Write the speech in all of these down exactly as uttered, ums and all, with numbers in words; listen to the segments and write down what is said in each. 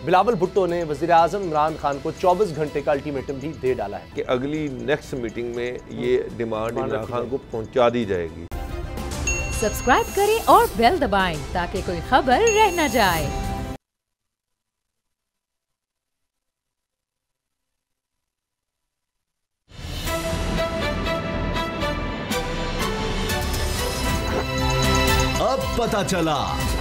बिलावल भुट्टो ने वज़ीर आज़म इमरान खान को चौबीस घंटे का अल्टीमेटम भी दे डाला है कि अगली नेक्स्ट मीटिंग में ये डिमांड इमरान खान को पहुंचा दी जाएगी। सब्सक्राइब करें और बेल दबाएं ताकि कोई खबर रह न जाए। अब पता चला।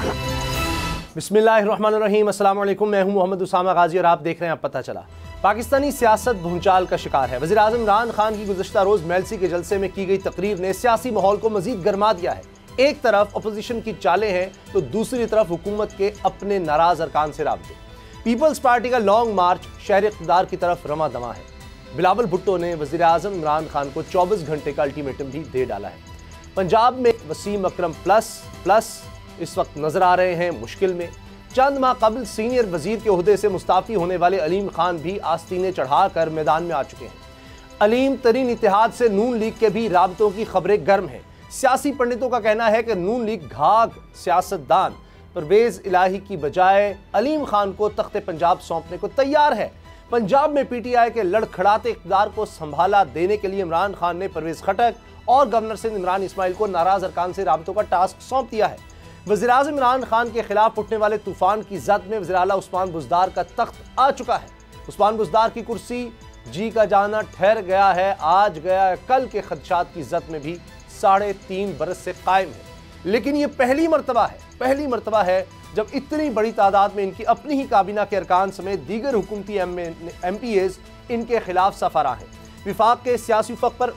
बिस्मिल्लाहिर्रहमानिर्रहीम, अस्सलाम वालेकुम। मैं हूं मोहम्मद उसामा गाजी और आप देख रहे हैं अब पता चला। पाकिस्तानी सियासत भूचाल का शिकार है। वज़ीर आज़म इमरान खान की गुज़श्ता रोज़ मेलसी के जलसे में की गई तकरीर ने सियासी माहौल को मज़ीद गर्मा दिया है। एक तरफ अपोजिशन की चालें हैं तो दूसरी तरफ हुकूमत के अपने नाराज़ अरकान से राब्ते। पीपल्स पार्टी का लॉन्ग मार्च शहर इक़्तिदार की तरफ रमा दमा है। बिलावल भुट्टो ने वज़ीर आज़म इमरान खान को चौबीस घंटे का अल्टीमेटम भी दे डाला है। पंजाब में वसीम अकरम प्लस प्लस इस वक्त नजर आ रहे हैं मुश्किल में। चंद माह कबल सीनियर वजीर के ओहदे से मुस्ताफ़ी होने वाले अलीम खान भी आस्तीने चढ़ाकर मैदान में आ चुके हैं। अलीम तरीन इत्तेहाद से नून लीग के भी राबतों की खबरें गर्म हैं। सियासी पंडितों का कहना है कि नून लीग घाघ सियासतदान परवेज इलाही की बजाय अलीम खान को तख्ते पंजाब सौंपने को तैयार है। पंजाब में पी टी आई के लड़खड़ाते इक़्तिदार को संभाला देने के लिए इमरान खान ने परवेज खटक और गवर्नर सिंध इमरान इस्माइल को नाराज अरकान से राबतों का टास्क सौंप दिया है। वज़ीर आज़म इमरान खान के खिलाफ उठने वाले तूफान की जद में वज़ीर आला उस्मान बुज़दार का तख्त आ चुका है। उस्मान बुज़दार की कुर्सी जी का जाना ठहर गया है, आज गया है, कल के खदशात की जद में भी साढ़े तीन बरस से कायम है। लेकिन ये पहली मरतबा है पहली मरतबा है जब इतनी बड़ी तादाद में इनकी अपनी ही काबीना के अरकान समेत दीगर हुकूमती एम पी एज़ इनके खिलाफ सफरा हैं। विफाक के सियासी उफ़क़ पर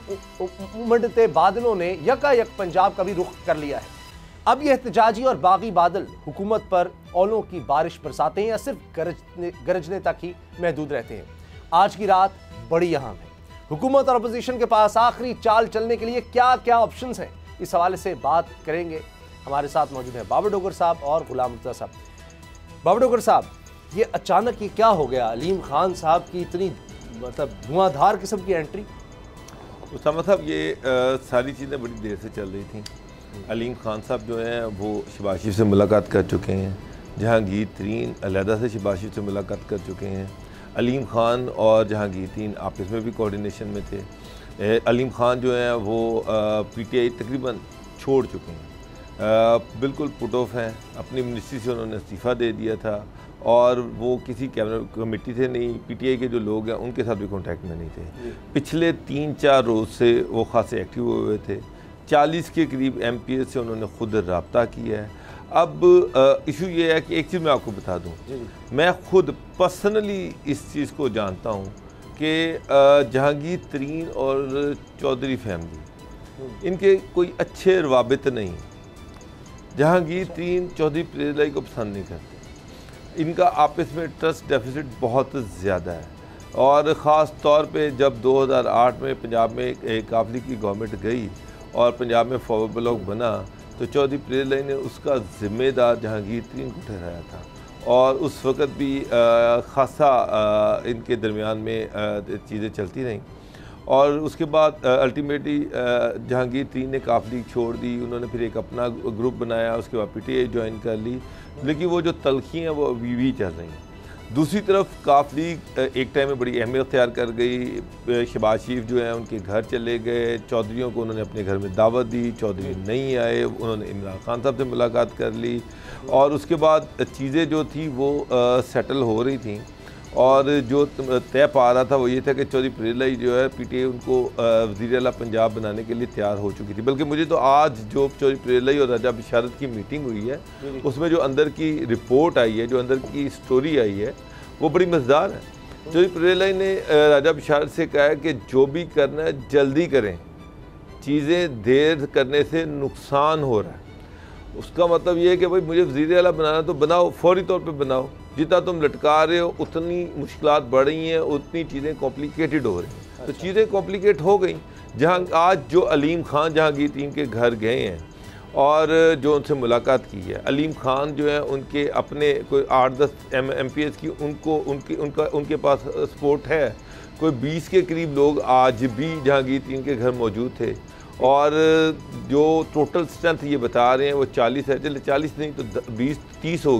उमड़ते बादलों ने यकायक पंजाब का भी रुख कर लिया है। अब यह एहतजाजी और बागी बादल हुकूमत पर औलों की बारिश बरसाते हैं या सिर्फ गरजने गरजने तक ही महदूद रहते हैं। आज की रात बड़ी अहम है। हुकूमत और अपोजिशन के पास आखिरी चाल चलने के लिए क्या क्या ऑप्शंस हैं, इस हवाले से बात करेंगे। हमारे साथ मौजूद है बाबर डोगर साहब और गुलाम मुर्तज़ा साहब। बाबर डोगर साहब, ये अचानक ये क्या हो गया? अलीम खान साहब की इतनी मतलब धुआंधार किस्म की एंट्री। उसामा साहब, ये आ, सारी चीज़ें बड़ी देर से चल रही थी। अलीम खान साहब जो हैं वो शहबाज शरीफ से मुलाकात कर चुके हैं। जहांगीर तरीन अलहदा से शहबाज शरीफ से मुलाकात कर चुके हैं। अलीम खान और जहांगीर तरीन आपस में भी कोऑर्डिनेशन में थे। अलीम खान जो हैं वो पी टी आई तकरीबन छोड़ चुके हैं, आ, बिल्कुल पुट ऑफ हैं। अपनी मिनिस्ट्री से उन्होंने इस्तीफ़ा दे दिया था और वो किसी कैबिनेट कमेटी से नहीं, पीटीआई के जो लोग हैं उनके साथ भी कांटेक्ट में नहीं थे। पिछले तीन चार रोज़ से वो खासे एक्टिव हुए थे। चालीस के करीब एम पी एस से उन्होंने खुद रब्ता किया है। अब इशू ये है कि एक चीज़ मैं आपको बता दूं, मैं खुद पर्सनली इस चीज़ को जानता हूं कि जहांगीर तरीन और चौधरी फैमिली इनके कोई अच्छे रवाबित नहीं। जहांगीर तरीन चौधरी परवेज़ को पसंद नहीं करते। इनका आपस में ट्रस्ट डेफिसिट बहुत ज़्यादा है और ख़ास तौर पे जब दो हज़ार आठ में पंजाब में एक काफली की गवर्नमेंट गई और पंजाब में फॉरवर्ड ब्लॉक बना तो चौधरी परवेज़ ने उसका ज़िम्मेदार जहांगीर तरीन को ठहराया था और उस वक़्त भी ख़ासा इनके दरमियान में चीज़ें चलती रहीं और उसके बाद अल्टीमेटली जहांगीर तरीन ने काफली छोड़ दी। उन्होंने फिर एक अपना ग्रुप बनाया, उसके बाद पी टी आई ज्वाइन कर ली, लेकिन वो जो तलखी हैं वो अभी भी चल रही हैं। दूसरी तरफ काफली एक टाइम में बड़ी अहमियत अख्तियार कर गई। शहबाज शरीफ जो हैं उनके घर चले गए, चौधरीयों को उन्होंने अपने घर में दावत दी, चौधरी नहीं आए, उन्होंने इमरान खान साहब से मुलाकात कर ली और उसके बाद चीज़ें जो थी वो सेटल हो रही थी और जो तय पा रहा था वो ये था कि चौधरी परवेज़ जो है पी टी आई उनको वज़ीर आला पंजाब बनाने के लिए तैयार हो चुकी थी। बल्कि मुझे तो आज जो चौधरी परवेज़ और राजा बिशारत की मीटिंग हुई है उसमें जो अंदर की रिपोर्ट आई है, जो अंदर की स्टोरी आई है, वो बड़ी मज़ेदार है। चौधरी परवेज़ ने राजा बिशारत से कहा है कि जो भी करना है जल्दी करें, चीज़ें देर करने से नुकसान हो रहा है। उसका मतलब ये है कि भाई मुझे वज़ीर आला बनाना तो बनाओ, फौरी तौर पे बनाओ। जितना तुम लटका रहे हो उतनी मुश्किलात बढ़ रही हैं, उतनी चीज़ें कॉम्प्लिकेटेड हो रही हैं। तो चीज़ें कॉम्प्लिकेट हो गई। जहाँ आज जो अलीम खान जहांगीर तरीन के घर गए हैं और जो उनसे मुलाकात की है, अलीम खान जो है उनके अपने कोई आठ दस एम एम पी एस की उनको उनकी उनका उनके पास सपोर्ट है। कोई बीस के करीब लोग आज भी जहांगीर तरीन के घर मौजूद थे और जो टोटल स्ट्रेंथ ये बता रहे हैं वो चालीस है। चले चालीस नहीं तो बीस तीस होगी,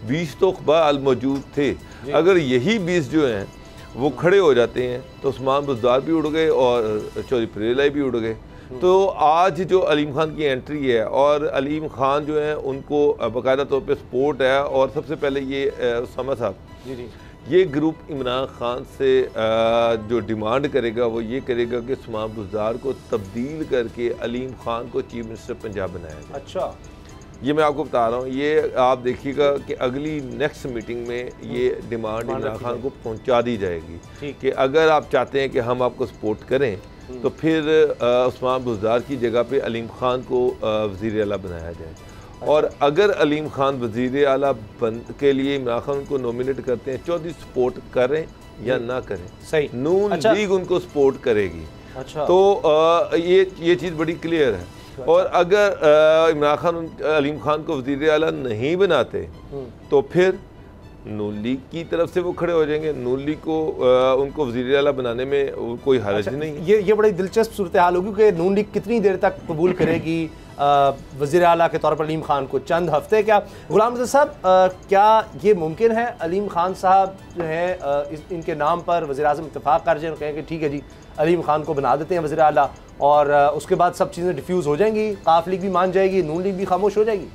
बीस तो अखबार मौजूद थे। अगर यही बीस जो हैं वो खड़े हो जाते हैं तो उस्मान बुज़दार भी उड़ गए और चौधरी परवेज़ भी उड़ गए। तो आज जो अलीम खान की एंट्री है और अलीम खान जो है उनको बाकायदा तौर पे सपोर्ट है, और सबसे पहले ये उसामा साहब जी जी ये ग्रुप इमरान खान से जो डिमांड करेगा वो ये करेगा कि उस्मान बुज़दार को तब्दील करके अलीम खान को चीफ मिनिस्टर पंजाब बनाया जाए। अच्छा, ये मैं आपको बता रहा हूँ, ये आप देखिएगा कि अगली नेक्स्ट मीटिंग में ये डिमांड इमरान खान को पहुँचा दी जाएगी कि अगर आप चाहते हैं कि हम आपको सपोर्ट करें तो फिर उस्मान बुज़दार की जगह पे अलीम खान को वज़ीर आला बनाया जाए। और अगर अलीम खान वज़ीर आला बन के लिए इमरान खान को नॉमिनेट करते हैं, चौधरी सपोर्ट करें या ना करें, सही नून अच्छा। लीग उनको सपोर्ट करेगी। अच्छा, तो आ, ये ये चीज़ बड़ी क्लियर है। अच्छा। और अगर इमरान खान अलीम खान को वज़ीर आला नहीं बनाते तो फिर नून लीग की तरफ से वो खड़े हो जाएंगे। नून लीग को आ, उनको वज़ीर आला बनाने में कोई हर्ज अच्छा, नहीं है। ये ये बड़ी दिलचस्प सूरत हाल होगी कि नून लीग कितनी देर तक कबूल करेगी वज़ीर आला के तौर पर अलीम खान को, चंद हफ्ते क्या? गुलाम रज़ा साहब, क्या ये मुमकिन है अलीम खान साहब जो है आ, इस, इनके नाम पर वज़ीर आज़म इत्तेफाक कर जाए, कहें कि ठीक है जी अलीम खान को बना देते हैं वज़ीर आला, और आ, उसके बाद सब चीज़ें डिफ्यूज़ हो जाएंगी, काफ लीग भी मान जाएगी, नून लीग भी खामोश हो जाएगी?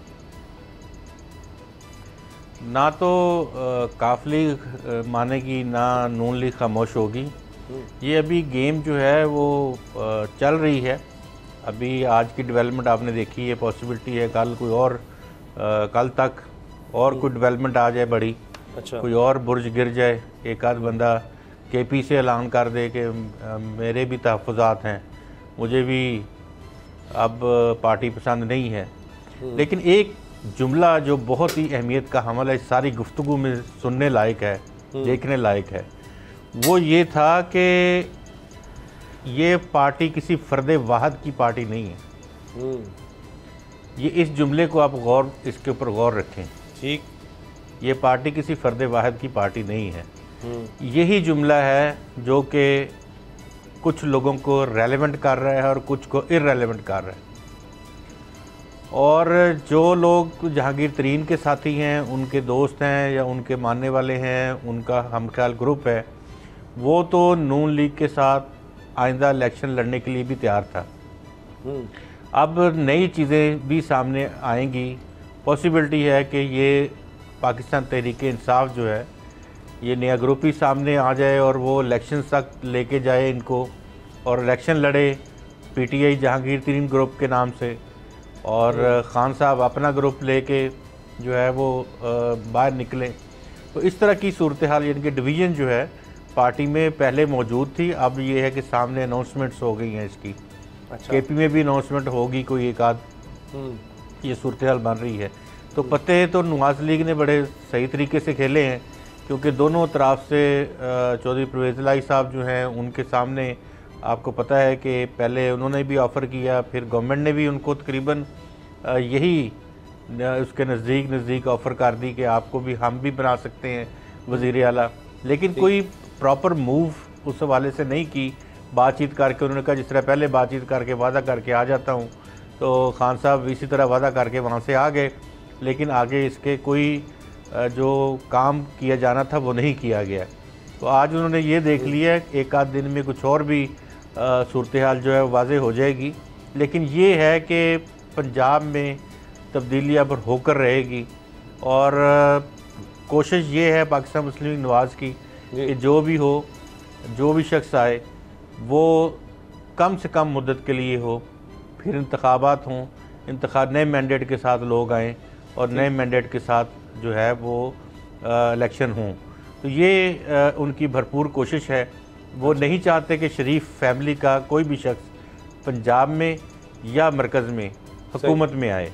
ना तो काफ लीग मानेगी ना नून लीग खामोश होगी। ये अभी गेम जो है वो आ, चल रही है। अभी आज की डेवलपमेंट आपने देखी है, पॉसिबिलिटी है कल कोई और आ, कल तक और कोई डेवलपमेंट आ जाए बड़ी। अच्छा, कोई और बुर्ज गिर जाए, एक आध बंदा के पी से ऐलान कर दे कि आ, मेरे भी तहफ़्फ़ुज़ात हैं, मुझे भी अब पार्टी पसंद नहीं है। लेकिन एक जुमला जो बहुत ही अहमियत का हमल है, सारी गुफ्तगू में सुनने लायक है, देखने लायक है, वो ये था कि ये पार्टी किसी फ़र्द वाहद की पार्टी नहीं है। ये इस जुमले को आप गौर इसके ऊपर गौर रखें। ठीक, ये पार्टी किसी फ़र्द वाहद की पार्टी नहीं है। यही जुमला है जो कि कुछ लोगों को रेलेवेंट कर रहा है और कुछ को इररेलेवेंट कर रहा है। और जो लोग जहांगीर तरीन के साथी हैं, उनके दोस्त हैं या उनके मानने वाले हैं, उनका हमख्याल ग्रुप है, वो तो नून लीग के साथ आइंदा इलेक्शन लड़ने के लिए भी तैयार था। अब नई चीज़ें भी सामने आएंगी। पॉसिबिलिटी है कि ये पाकिस्तान तहरीक-ए-इंसाफ जो है, ये नया ग्रुप ही सामने आ जाए और वो इलेक्शन तक लेके जाए इनको, और इलेक्शन लड़े पीटीआई जहांगीर तरीन ग्रुप के नाम से, और ख़ान साहब अपना ग्रुप लेके जो है वो बाहर निकले। तो इस तरह की सूरत हाल, यानी कि डिवीज़न जो है पार्टी में पहले मौजूद थी, अब ये है कि सामने अनाउंसमेंट्स हो गई हैं इसकी। अच्छा। केपी में भी अनाउंसमेंट होगी कोई एक आध, ये सूरत हाल बन रही है। तो पत्ते तो नवाज लीग ने बड़े सही तरीके से खेले हैं, क्योंकि दोनों तरफ से चौधरी परवेज़ साहब जो हैं उनके सामने आपको पता है कि पहले उन्होंने भी ऑफ़र किया, फिर गवर्नमेंट ने भी उनको तकरीबन यही उसके नज़दीक नज़दीक ऑफ़र कर दी कि आपको भी हम भी बना सकते हैं वज़ीर आला, लेकिन कोई प्रॉपर मूव उस हवाले से नहीं की। बातचीत करके उन्होंने कहा जिस तरह पहले बातचीत करके वादा करके आ जाता हूँ, तो खान साहब इसी तरह वादा करके वहाँ से आ गए, लेकिन आगे इसके कोई जो काम किया जाना था वो नहीं किया गया। तो आज उन्होंने ये देख लिया एक आध दिन में कुछ और भी सूरत हाल जो है वाज़े हो जाएगी। लेकिन ये है कि पंजाब में तब्दीली अब होकर रहेगी, और कोशिश ये है पाकिस्तान मुस्लिम लीग नवाज़ की कि जो भी हो, जो भी शख्स आए वो कम से कम मुद्दत के लिए हो, फिर इंतखाबात हों, इंतखाब नए मैंडेट के साथ लोग आएँ और नए मैंडेट के साथ जो है वो इलेक्शन हों। तो ये आ, उनकी भरपूर कोशिश है। वो नहीं चाहते कि शरीफ फैमिली का कोई भी शख्स पंजाब में या मरकज़ में हुकूमत में आए।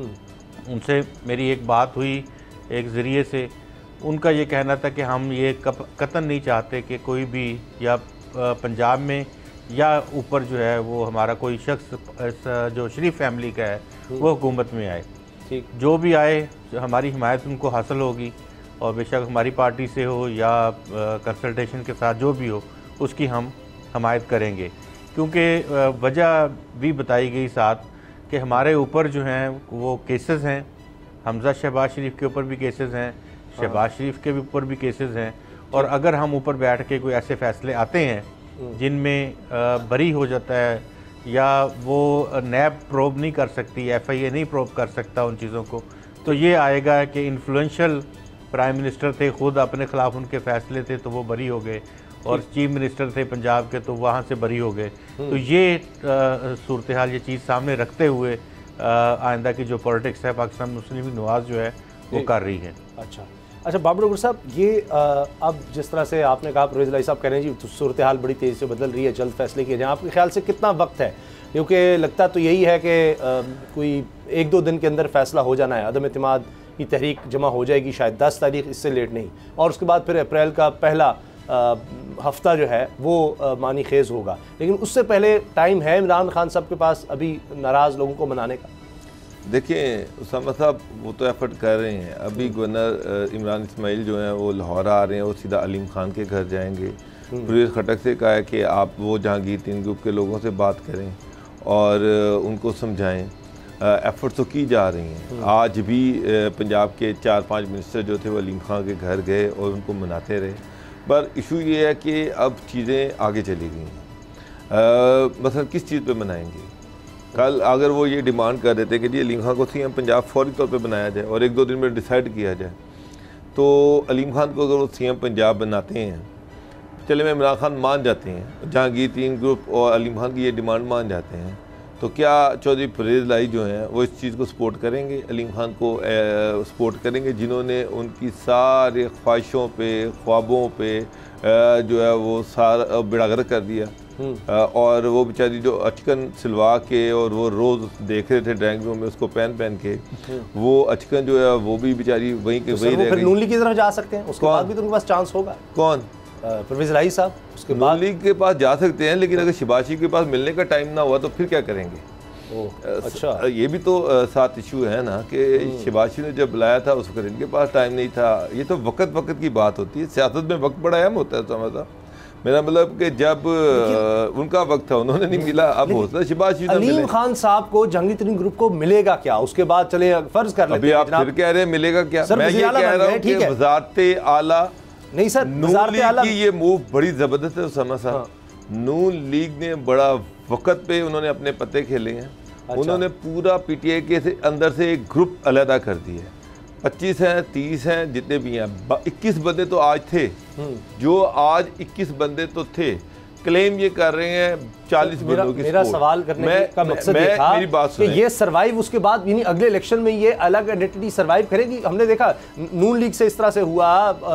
उनसे मेरी एक बात हुई एक ज़रिए से, उनका ये कहना था कि हम ये कतन नहीं चाहते कि कोई भी या पंजाब में या ऊपर जो है वो हमारा कोई शख्स जो शरीफ फैमिली का है वो हुकूमत में आए। ठीक, जो भी आए हमारी हिमायत उनको हासिल होगी, और बेशक हमारी पार्टी से हो या कंसल्टेशन के साथ जो भी हो उसकी हम हमायत करेंगे। क्योंकि वजह भी बताई गई साथ कि हमारे ऊपर जो हैं वो केसेस हैं हमजा शहबाज शरीफ के ऊपर भी केसेस हैं, शहबाज शरीफ के ऊपर भी केसेस हैं। और अगर हम ऊपर बैठ के कोई ऐसे फैसले आते हैं जिनमें बरी हो जाता है या वो नैब प्रोब नहीं कर सकती, एफ आई ए नहीं प्रोब कर सकता उन चीज़ों को, तो ये आएगा कि इन्फ्लुएंशियल प्राइम मिनिस्टर थे, ख़ुद अपने ख़िलाफ़ उनके फ़ैसले थे तो वो बरी हो गए, और चीफ मिनिस्टर थे पंजाब के तो वहाँ से बरी हो गए। तो ये सूरत हाल, ये चीज़ सामने रखते हुए आइंदा की जो पॉलिटिक्स है पाकिस्तान मुस्लिम लीग नवाज़ जो है वो कर रही है। अच्छा अच्छा बाबर गुर साहब, ये आ, अब जिस तरह से आपने कहा, परवेज़ इलाही साहब कह रहे हैं जी तो सूरत हाल बड़ी तेज़ी से बदल रही है, जल्द फैसले किए जाएँ, आपके ख्याल से कितना वक्त है? क्योंकि लगता तो यही है कि कोई एक दो दिन के अंदर फैसला हो जाना है, अदम एतमाद की तहरीक जमा हो जाएगी शायद दस तारीख, इससे लेट नहीं, और उसके बाद फिर अप्रैल का पहला हफ्ता जो है वो आ, मानी खेज़ होगा, लेकिन उससे पहले टाइम है इमरान खान साहब के पास अभी नाराज़ लोगों को मनाने का? देखिए उसामा साहब, वो तो एफर्ट कर रहे हैं। अभी गवर्नर इमरान इस्माइल जो हैं वो लाहौर आ रहे हैं, वो सीधा अलीम खान के घर जाएंगे। परवेज़ खटक से कहा है कि आप वो जहांगीर तीन ग्रुप के लोगों से बात करें और उनको समझाएं। एफर्ट तो की जा रही हैं। आज भी पंजाब के चार पांच मिनिस्टर जो थे वो अलीम खान के घर गए और उनको मनाते रहे, पर इशू ये है कि अब चीज़ें आगे चली गई हैं। मतलब किस चीज़ पे मनाएंगे? कल अगर वो ये डिमांड कर देते कि जी अलीम खान को सीएम पंजाब फौरी तौर पे बनाया जाए और एक दो दिन में डिसाइड किया जाए, तो अलीम खान को अगर वो सीएम पंजाब बनाते हैं, चले में इमरान खान मान जाते हैं, जहांगीर तीन ग्रुप और अलीम खान की ये डिमांड मान जाते हैं, तो क्या चौधरी परवेज़ इलाही जो हैं वो इस चीज़ को सपोर्ट करेंगे, अलीम खान को सपोर्ट करेंगे, जिन्होंने उनकी सारे ख्वाहिशों पे, ख्वाबों पे आ, जो है वो सारा बिड़ागर कर दिया। आ, और वो बेचारी जो अचकन सिलवा के और वो रोज़ देख रहे थे ड्राइंग रूम में उसको पहन पहन के, वो अचकन जो है वो भी बेचारी वहीं के वहीं रह गई। नून लीग की तरफ जा सकते हैं, उसके बाद भी तो उनके पास चांस होगा। कौन? परवेज़ इलाही साहब उसके बाद नून लीग के पास जा सकते हैं, लेकिन अगर शहबाज शरीफ के पास मिलने का टाइम ना हुआ तो फिर क्या करेंगे? अच्छा, ये भी तो साथ इशू है ना कि शहबाज शरीफ ने जब बुलाया था उस वक्त इनके पास टाइम नहीं था। ये तो वक्त वक्त की बात होती है, सियासत में वक्त बड़ा अहम होता है। समझा मेरा मतलब कि जब उनका वक्त था उन्होंने नहीं मिला, अब होता है शहबाज शरीफ अलीम खान साहब को जहांगीर तीन ग्रुप को मिलेगा क्या? उसके बाद चले फर्ज कर लेते हैं, अभी आप फिर कह रहे हैं मिलेगा क्या? मैं ये कह रहा हूँ कि वज़ारत आला नहीं सर, नून लीग की ये मूव बड़ी जबरदस्त है उसामा साहब। नून लीग ने बड़ा वक्त पे उन्होंने अपने पत्ते खेले हैं। अच्छा। उन्होंने पूरा पीटीआई के से अंदर से एक ग्रुप अलहदा कर दिया है। पच्चीस हैं, तीस हैं, जितने भी हैं, इक्कीस बंदे तो आज थे, जो आज इक्कीस बंदे तो थे, क्लेम ये कर रहे हैं चालीस बंदों की। मेरा सवाल करने मैं, का मकसद ये था मेरी बात कि ये सरवाइव उसके बाद यानी अगले इलेक्शन में ये अलग आइडेंटिटी सरवाइव करेगी। हमने देखा नून लीग से इस तरह से हुआ,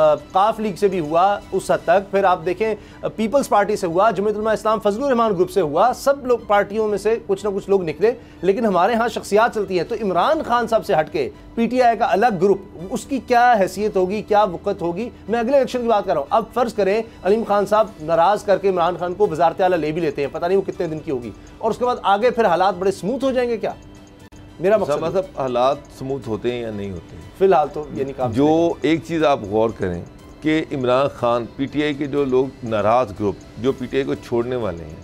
काफ लीग से भी हुआ उस हद तक, फिर आप देखें पीपल्स पार्टी से हुआ, जमीयत उलमा इस्लाम फजलुर रहमान ग्रुप से हुआ, सब लोग पार्टियों में से कुछ ना कुछ लोग निकले, लेकिन हमारे यहाँ शख्सियात चलती हैं। तो इमरान खान साहब से हटके पीटीआई का अलग ग्रुप, उसकी क्या हैसियत होगी, क्या वक़्त होगी? मैं अगले इलेक्शन की बात कर रहा हूँ। अब फर्ज करें अलीम खान साहब नाराज करके इमरान खान को वज़ारत आला ले भी लेते हैं, पता नहीं वो कितने दिन की होगी, और उसके बाद आगे फिर हालात बड़े स्मूथ हो जाएंगे क्या? मेरा मकसद मतलब हालात स्मूथ होते हैं या नहीं होते हैं फिलहाल तो ये निकाल। जो एक चीज़ आप गौर करें कि इमरान खान, पीटीआई के जो लोग नाराज़ ग्रुप जो पीटीआई को छोड़ने वाले हैं,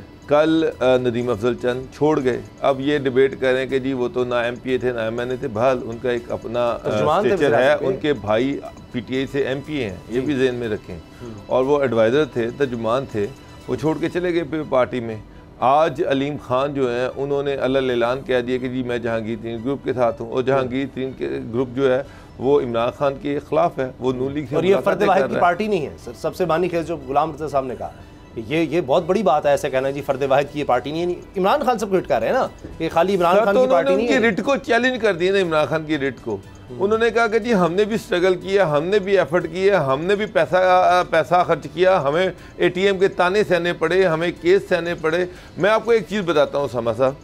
कल नदीम अफजल चंद छोड़ गए। अब ये डिबेट करें कि जी वो तो ना एमपीए थे ना एमएनए थे, बहल उनका एक अपना स्टेचर है, उनके भाई पीटीआई से एमपी हैं, ये भी ज़हन में रखें, और वो एडवाइज़र थे, तर्जुमान थे, वो छोड़ के चले गए पार्टी में। आज अलीम खान जो हैं उन्होंने अलग ऐलान कह दिया कि जी मैं जहांगीर तीन ग्रुप के साथ हूँ, और जहांगीर तीन के ग्रुप जो है वो इमरान खान के खिलाफ है, वो नून लीग से। और ये फर्द वाहिद की पार्टी नहीं है सर, सबसे बानी खेज जो गुलाम रज़ा साहब ने कहा, ये ये बहुत बड़ी बात है ऐसे कहना जी फर्द वाहिद की ये पार्टी नहीं है। इमरान खान सब हिट कर रहे हैं ना, ये खाली इमरान खान की पार्टी नहीं है। रिट को चैलेंज कर दिया ना इमरान खान की रिट को। उन्होंने कहा कि जी हमने भी स्ट्रगल किया, हमने भी एफर्ट किया, हमने भी पैसा पैसा खर्च किया, हमें एटीएम के ताने सहने पड़े, हमें केस सहने पड़े। मैं आपको एक चीज़ बताता हूँ समा साहब,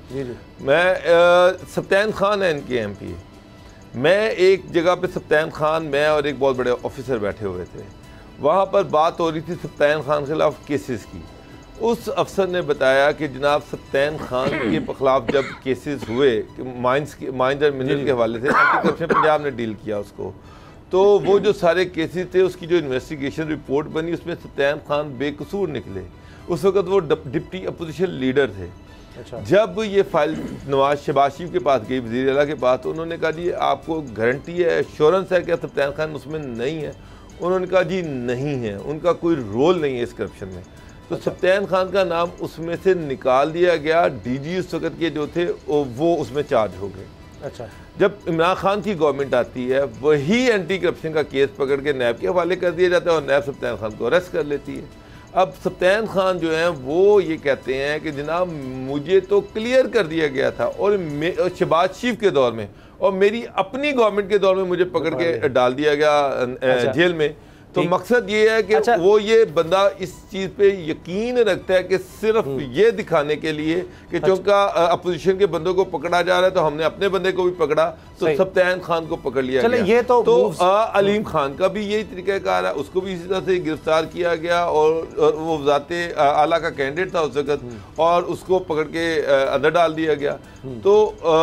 मैं सप्तान खान है इनके एम पी, मैं एक जगह पे सप्तान खान, मैं और एक बहुत बड़े ऑफिसर बैठे हुए थे, वहाँ पर बात हो रही थी सप्तान खान के खिलाफ केसेस की। उस अफसर ने बताया कि जनाब सप्तान खान के खिलाफ जब केसेस हुए माइंस माइंस एंड मिनरल के हवाले से, एंटी करप्शन पंजाब ने डील किया उसको, तो वो जो सारे केसेस थे उसकी जो इन्वेस्टिगेशन रिपोर्ट बनी उसमें सप्तान खान बेकसूर निकले। उस वक्त वो डिप्टी अपोजिशन लीडर थे, अच्छा। जब ये फाइल नवाज शहबाज शरीफ के पास गई, वज़ीर आला के पास, तो उन्होंने कहा जी आपको गारंटी है, एश्योरेंस है कि सप्तान खान उसमें नहीं है? उन्होंने कहा जी नहीं है, उनका कोई रोल नहीं है इस करप्शन में। तो अच्छा। सप्तान खान का नाम उसमें से निकाल दिया गया, डीजी उस वक्त के जो थे वो उसमें चार्ज हो गए। अच्छा। जब इमरान खान की गवर्नमेंट आती है, वही एंटी करप्शन का केस पकड़ के नैब के हवाले कर दिया जाता है और नैब सप्तान खान को अरेस्ट कर लेती है। अब सप्तान खान जो हैं वो ये कहते हैं कि जनाब मुझे तो क्लियर कर दिया गया था और शहबाज शरीफ के दौर में और मेरी अपनी गवर्नमेंट के दौर में मुझे पकड़ के डाल दिया गया जेल में। तो मकसद ये है कि अच्छा। वो ये बंदा इस चीज़ पे यकीन रखता है कि सिर्फ ये दिखाने के लिए कि अच्छा। चूँकि अपोजिशन के बंदों को पकड़ा जा रहा है तो हमने अपने बंदे को भी पकड़ा, तो सप्तान खान को पकड़ लिया गया। ये तो, तो अलीम खान का भी यही तरीक़ाकार है, उसको भी इसी तरह से गिरफ्तार किया गया और, और वो वज़ाते आला का कैंडिडेट था उस वक्त और उसको पकड़ के अंदर डाल दिया गया। तो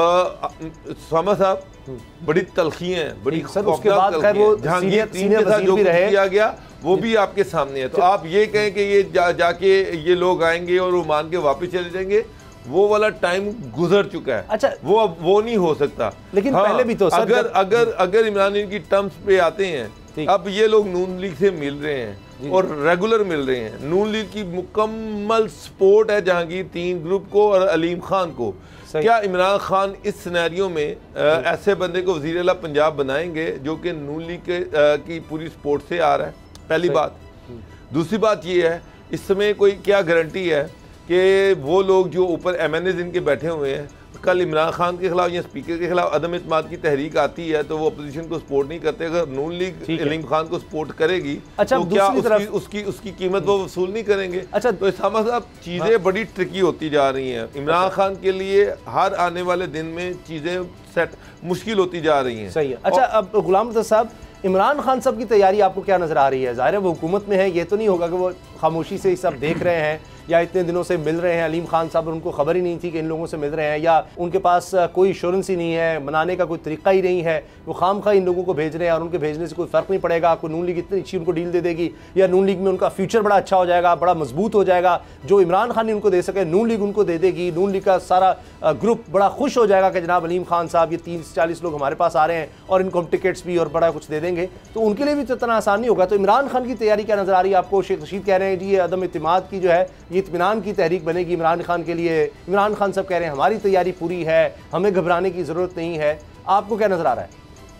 सामा साहब बड़ी तलखी हैं, बड़ी सर, उसके बाद खैर वो जहांगीर तीन के साथ जो किया गया वो भी आपके सामने है। तो आप ये कहें कि ये जा, जाके ये लोग आएंगे और वो मान के वापस चले जाएंगे, वो वाला टाइम गुजर चुका है। अच्छा, वो अब वो नहीं हो सकता। लेकिन हाँ, पहले भी तो सर अगर अगर अगर इमरान इनकी टर्म्स पे आते हैं, अब ये लोग नून लीग से मिल रहे हैं और रेगुलर मिल रहे हैं, नून लीग की मुकम्मल सपोर्ट है जहांगीर तीन ग्रुप को और अलीम खान को। क्या इमरान खान इस सिनेरियो में आ, ऐसे बंदे को वज़ीर आला पंजाब बनाएंगे जो कि नून लीग के आ, की पूरी सपोर्ट से आ रहा है? पहली बात। दूसरी बात ये है, इस समय कोई क्या गारंटी है कि वो लोग जो ऊपर एम एन एज इनके बैठे हुए हैं, कल इमरान खान के खिलाफ या स्पीकर के खिलाफ अदम इत्मीनाद की तहरीक आती है तो वो अपोजिशन को सपोर्ट नहीं करते। अगर नून लीग अलीम खान को सपोर्ट करेगी अच्छा, तो क्या उसकी, उसकी उसकी कीमत वो वसूल नहीं करेंगे? अच्छा, तो सामा साहब चीज़ें हाँ। बड़ी ट्रिकी होती जा रही हैं। इमरान अच्छा। खान के लिए हर आने वाले दिन में चीज़ें सेट मुश्किल होती जा रही हैं। सही है। अच्छा, अब गुलाम मुर्तज़ा साहब, इमरान खान साहब की तैयारी आपको क्या नज़र आ रही है? ज़ाहिर है वो हुकूमत में है, ये तो नहीं होगा कि वो खामोशी से सब देख रहे हैं या इतने दिनों से मिल रहे हैं अलीम खान साहब और उनको खबर ही नहीं थी कि इन लोगों से मिल रहे हैं, या उनके पास कोई इंश्योरेंस ही नहीं है, मनाने का कोई तरीका ही नहीं है, वो खाम खा इन लोगों को भेज रहे हैं और उनके भेजने से कोई फ़र्क नहीं पड़ेगा। आपको नून लीग इतनी अच्छी उनको डील दे देगी या नून लीग में उनका फ्यूचर बड़ा अच्छा हो जाएगा, बड़ा मजबूत हो जाएगा, जो इमरान खान ने उनको दे सके नून लीग उनको दे देगी, नून लीग का सारा ग्रुप बड़ा खुश हो जाएगा कि जनाब अलीम खान साहब ये तीस चालीस लोग हमारे पास आ रहे हैं और इनको हम टिकट्स भी और बड़ा कुछ दे देंगे, तो उनके लिए भी तो इतना आसान नहीं होगा। तो इमरान खान की तैयारी क्या नज़र आ रही है आपको? शेख रशीद कह रहे हैं जी ये अदम इत्मीनाद की जो है ये इत्मीनान की तहरीक बनेगी इमरान खान के लिए। इमरान खान साहब कह रहे हैं हमारी तैयारी पूरी है, हमें घबराने की ज़रूरत नहीं है। आपको क्या नज़र आ रहा है?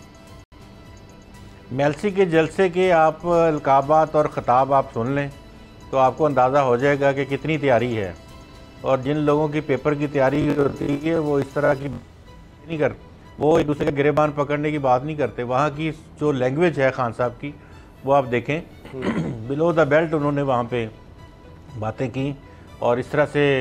मेलसी के जलसे के आप अलकाबात और ख़िताब आप सुन लें तो आपको अंदाज़ा हो जाएगा कि कितनी तैयारी है। और जिन लोगों की पेपर की तैयारी होती है वो इस तरह की नहीं कर, वो एक दूसरे के गिरेबान पकड़ने की बात नहीं करते। वहाँ की जो लैंग्वेज है खान साहब की वो आप देखें, बिलो द बेल्ट उन्होंने वहाँ पे बातें की और इस तरह से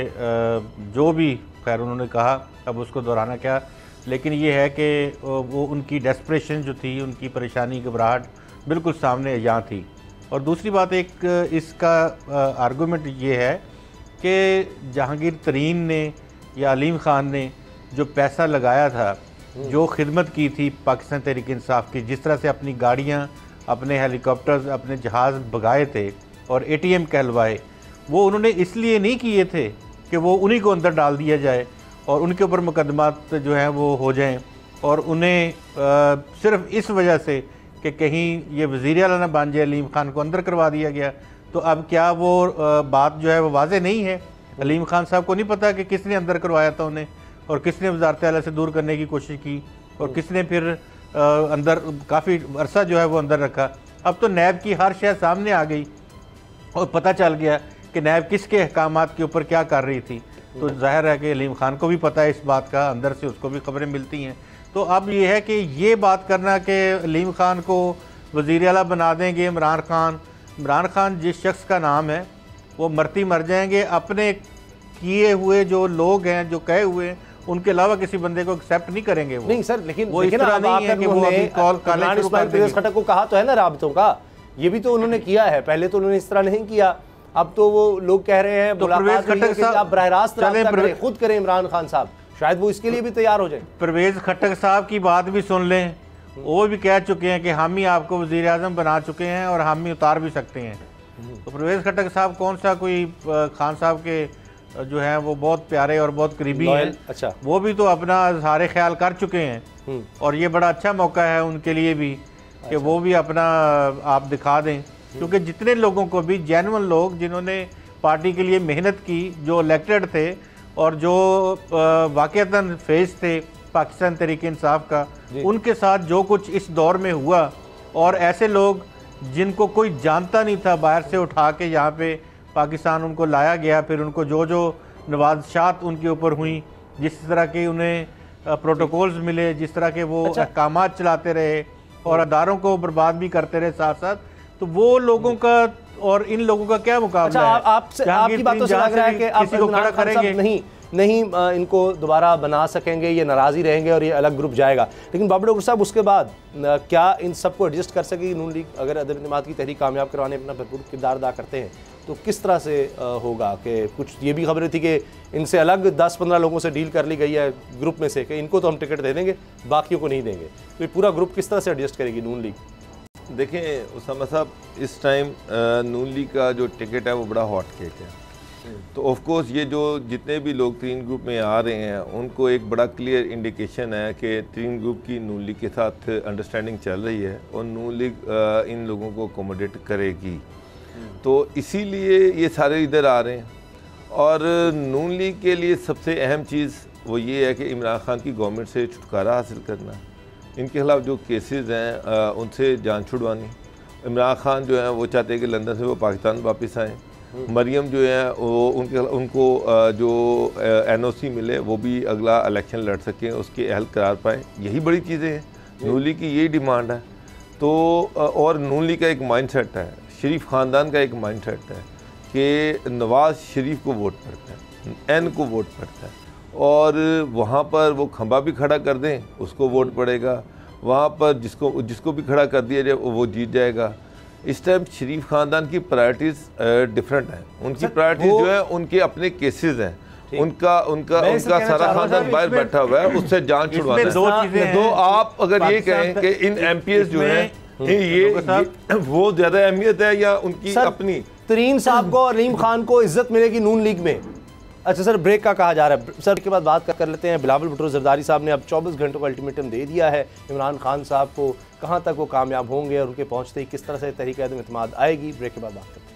जो भी खैर उन्होंने कहा, अब उसको दोहराना क्या, लेकिन ये है कि वो उनकी डेस्परेशन जो थी, उनकी परेशानी घबराहट बिल्कुल सामने यहाँ थी। और दूसरी बात एक इसका आर्गूमेंट ये है कि जहांगीर तरीन ने या अलीम खान ने जो पैसा लगाया था, जो खिदमत की थी पाकिस्तान तहरीक इंसाफ की, जिस तरह से अपनी गाड़ियाँ, अपने हेलीकॉप्टर्स, अपने जहाज़ भगाए थे और ए टी एम कहलवाए, वो उन्होंने इसलिए नहीं किए थे कि वो उन्हीं को अंदर डाल दिया जाए और उनके ऊपर मुकदमात जो हैं वो हो जाएं और उन्हें आ, सिर्फ इस वजह से कि कहीं ये वज़ीर आला ना बन जाए, अलीम खान को अंदर करवा दिया गया। तो अब क्या वो आ, बात जो है वो वाज़े नहीं है? अलीम खान साहब को नहीं पता कि किसने अंदर करवाया था उन्हें और किसने वज़ारत आला से दूर करने की कोशिश की और किसने फिर आ, अंदर काफ़ी अरसा जो है वो अंदर रखा। अब तो नैब की हर शय सामने आ गई और पता चल गया कि नैब किसके अहकामात के ऊपर क्या कर रही थी। तो जाहिर है कि अलीम खान को भी पता है इस बात का, अंदर से उसको भी खबरें मिलती हैं। तो अब ये है कि ये बात करना कि अलीम खान को वज़ीर आला बना देंगे इमरान खान, इमरान खान जिस शख्स का नाम है वो मरती मर जाएंगे, अपने किए हुए जो लोग हैं, जो कहे हुए उनके अलावा किसी बंदे को एक्सेप्ट नहीं करेंगे वो। नहीं सर, लेकिन वो इस तरह नहीं है कि वो अभी कॉल खटक को कहा तो है ना राबतों का, ये भी तो उन्होंने किया है, पहले तो उन्होंने इस तरह नहीं किया। अब तो वो लोग कह रहे हैं मुलाकात कि आप बराह रास्त राब्ता करें, खुद करें इमरान खान साहब, शायद वो इसके लिए भी तैयार हो जाए। परवेज़ खट्टक साहब की बात भी सुन लें, वो भी कह चुके हैं कि हम ही आपको वज़ीर आज़म बना चुके हैं और हम ही उतार भी सकते हैं। तो परवेज़ खट्टक साहब कौन सा कोई खान साहब के जो हैं वो बहुत प्यारे और बहुत करीबी हैं। अच्छा, वो भी तो अपना सारे ख्याल कर चुके हैं और ये बड़ा अच्छा मौका है उनके लिए भी कि अच्छा। वो भी अपना आप दिखा दें, क्योंकि जितने लोगों को भी जेन्युइन लोग जिन्होंने पार्टी के लिए मेहनत की, जो इलेक्टेड थे और जो वाकईतन फेस थे पाकिस्तान तहरीक इंसाफ का, उनके साथ जो कुछ इस दौर में हुआ, और ऐसे लोग जिनको कोई जानता नहीं था बाहर से उठा के यहाँ पे पाकिस्तान उनको लाया गया, फिर उनको जो जो नवाज़शात उनके ऊपर हुई, जिस तरह के उन्हें प्रोटोकॉल्स मिले, जिस तरह के वो अच्छा। अहकामात चलाते रहे और अदारों को बर्बाद भी करते रहे साथ साथ, तो वो लोगों का और इन लोगों का क्या मुकाबला अच्छा, है? आपसे आपकी बातों से लग रहा है कि आप को खड़ा करेंगे नहीं नहीं इनको दोबारा बना सकेंगे, ये नाराज़ी रहेंगे और ये अलग ग्रुप जाएगा। लेकिन बाबर डॉक्टर साहब उसके बाद क्या इन सबको एडजस्ट कर सकेगी नून लीग? अगर अदम इत्तेमाद की तहरीक कामयाब करवाने अपना भरपूर किरदार अदा करते हैं तो किस तरह से होगा? कि कुछ ये भी खबरें थी कि इनसे अलग दस पंद्रह लोगों से डील कर ली गई है ग्रुप में से कि इनको तो हम टिकट दे देंगे, बाकियों को नहीं देंगे। तो ये पूरा ग्रुप किस तरह से एडजस्ट करेगी नून लीग? देखें उसामा साहब, इस टाइम नून लीग का जो टिकट है वो बड़ा हॉट केक है। तो ऑफ कोर्स ये जो जितने भी लोग तीन ग्रुप में आ रहे हैं उनको एक बड़ा क्लियर इंडिकेशन है कि तीन ग्रुप की नून लीग के साथ अंडरस्टैंडिंग चल रही है और नून लीग इन लोगों को अकोमोडेट करेगी। तो इसीलिए ये सारे इधर आ रहे हैं। और नून लीग के लिए सबसे अहम चीज़ वो ये है कि इमरान खान की गवर्नमेंट से छुटकारा हासिल करना, इनके खिलाफ़ जो केसेस हैं उनसे जान छुड़वानी। इमरान खान जो है वो चाहते हैं कि लंदन से वो पाकिस्तान वापस आएँ। मरियम जो है वो उनके उनको जो एन ओ सी मिले वो भी अगला इलेक्शन लड़ सकें, उसके अहल करार पाएँ। यही बड़ी चीज़ें हैं, नून लीग की यही डिमांड है। तो और नून लीग का एक माइंड सेट है, शरीफ ख़ानदान का एक माइंड सेट है कि नवाज़ शरीफ को वोट पड़ता है, एन को वोट पड़ता है, और वहाँ पर वो खंबा भी खड़ा कर दें उसको वोट पड़ेगा, वहाँ पर जिसको जिसको भी खड़ा कर दिया जाए वो जीत जाएगा। इस टाइम शरीफ ख़ानदान की प्रायोरिटीज़ डिफरेंट हैं। उनकी प्रायोरिटीज़ जो है उनके अपने केसेस हैं, उनका उनका उनका सारा खानदान बाहर बैठा हुआ है, उससे जान छुड़वाना है। दो चीज़ें हैं। तो आप अगर ये कहें कि इन एम पी एस जो है ये, ये वो ज़्यादा अहमियत है या उनकी अपनी? तरीन साहब को और अलीम खान को इज्जत मिलेगी नून लीग में। अच्छा सर, ब्रेक का कहा जा रहा है सर, के बाद बात कर लेते हैं। बिलावल भुट्टो जरदारी साहब ने अब चौबीस घंटों का अल्टीमेटम दे दिया है इमरान खान साहब को, कहां तक वो कामयाब होंगे और उनके पहुंचते ही किस तरह से तहरीक अदम इत्तेमाद आएगी। ब्रेक के बाद बात करते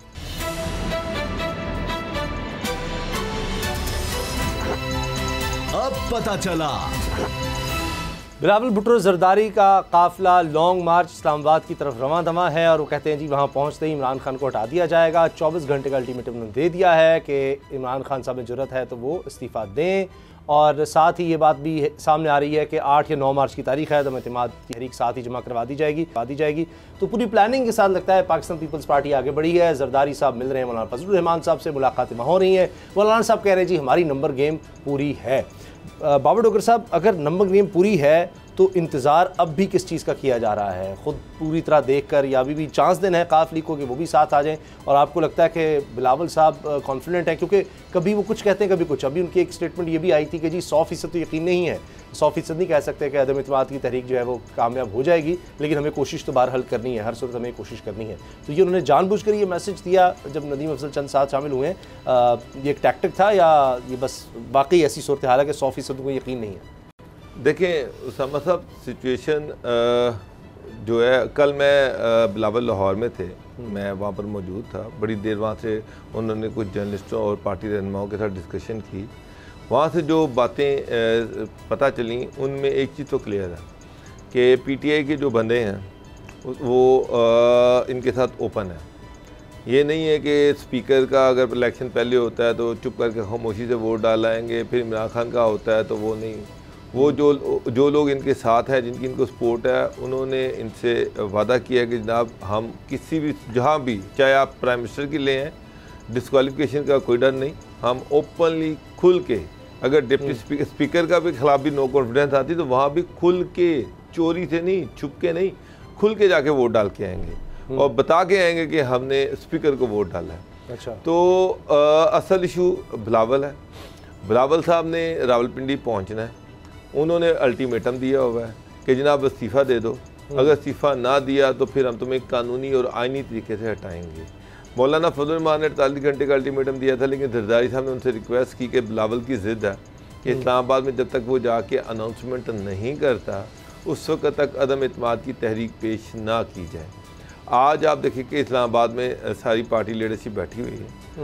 हैं। अब पता चला बिलावल भुट्टो जरदारी का काफिला लॉन्ग मार्च इस्लामाबाद की तरफ रवां दवा है और वो कहते हैं जी वहाँ पहुँचते ही इमरान खान को हटा दिया जाएगा। चौबीस घंटे का अल्टीमेटम उन्होंने दे दिया है कि इमरान खान साहब में जरूरत है तो वो इस्तीफ़ा दें। और साथ ही ये बात भी सामने आ रही है कि आठ या नौ मार्च की तारीख है तो इत्तेमाद की तहरीक साथ ही जमा करवा दी जाएगी करवा दी जाएगी तो पूरी प्लानिंग के साथ लगता है पाकिस्तान पीपल्स पार्टी आगे बढ़ी है। जरदारी साहब मिल रहे हैं मौलाना फजलुर रहमान साहब से, मुलाकातें वहाँ हो रही हैं। मौलाना साहब कह रहे हैं जी हमारी नंबर गेम पूरी है। बाबर डॉक्टर साहब, अगर नंबर गेम पूरी है तो इंतज़ार अब भी किस चीज़ का किया जा रहा है? ख़ुद पूरी तरह देख कर या अभी भी चांस देना है काफ लीग को कि वो भी साथ आ जाएं? और आपको लगता है कि बिलावल साहब कॉन्फिडेंट हैं? क्योंकि कभी वो कुछ कहते हैं कभी कुछ। अभी उनकी एक स्टेटमेंट ये भी आई थी कि जी सौ फीसद तो यकीन नहीं है, सौ फीसद नहीं कह सकते कि अदम इत्तेमाद की तहरीक जो है वो कामयाब हो जाएगी, लेकिन हमें कोशिश तो बहरहाल करनी है, हर सूरत हमें कोशिश करनी है। तो ये उन्होंने जानबूझकर ये मैसेज दिया जब नदीम अफजल चंद साथ शामिल हुए हैं, ये एक टैक्टिक था या ये बस वाकई ऐसी सूरत हाल है कि सौ फीसद को यकीन नहीं है? देखें उसामा साहब, सिचुएशन जो है, कल मैं बिलावल लाहौर में थे, मैं वहाँ पर मौजूद था, बड़ी देर वहाँ से उन्होंने कुछ जर्नलिस्टों और पार्टी रहनुमाओं के साथ डिस्कशन की। वहाँ से जो बातें पता चली उनमें एक चीज़ तो क्लियर है कि पीटीआई के जो बंदे हैं वो इनके साथ ओपन है। ये नहीं है कि स्पीकर का अगर इलेक्शन पहले होता है तो चुप करके खामोशी से वोट डालाएंगे, फिर इमरान खान का होता है तो वो नहीं। वो जो जो लोग इनके साथ हैं, जिनकी इनको सपोर्ट है, उन्होंने इनसे वादा किया कि जनाब हम किसी भी जहाँ भी, चाहे आप प्राइम मिनिस्टर की ले हैं, डिस्क्वालिफिकेशन का कोई डर नहीं, हम ओपनली खुल के, अगर डिप्टी स्पीकर का भी खिलाफ भी नो कॉन्फिडेंस आती तो वहाँ भी खुल के, चोरी से नहीं, छुप के नहीं, खुल के जाके वोट डाल के आएंगे और बता के आएंगे कि हमने स्पीकर को वोट डाला है। अच्छा। तो आ, असल इशू बिलावल है। बिलावल साहब ने रावलपिंडी पहुँचना है, उन्होंने अल्टीमेटम दिया हुआ है कि जनाब इस्तीफ़ा दे दो, अगर इस्तीफ़ा ना दिया तो फिर हम तुम्हें कानूनी और आइनी तरीके से हटाएंगे। मौलाना फजल रहमान ने अड़तालीस घंटे का अल्टीमेटम दिया था, लेकिन जरदारी साहब ने उनसे रिक्वेस्ट की कि बिलावल की ज़िद है कि इस्लामाबाद में जब तक वो जाके अनाउंसमेंट नहीं करता उस वक्त तक अदम एतमाद की तहरीक पेश ना की जाए। आज आप देखिए कि इस्लामाबाद में सारी पार्टी लीडरशिप बैठी हुई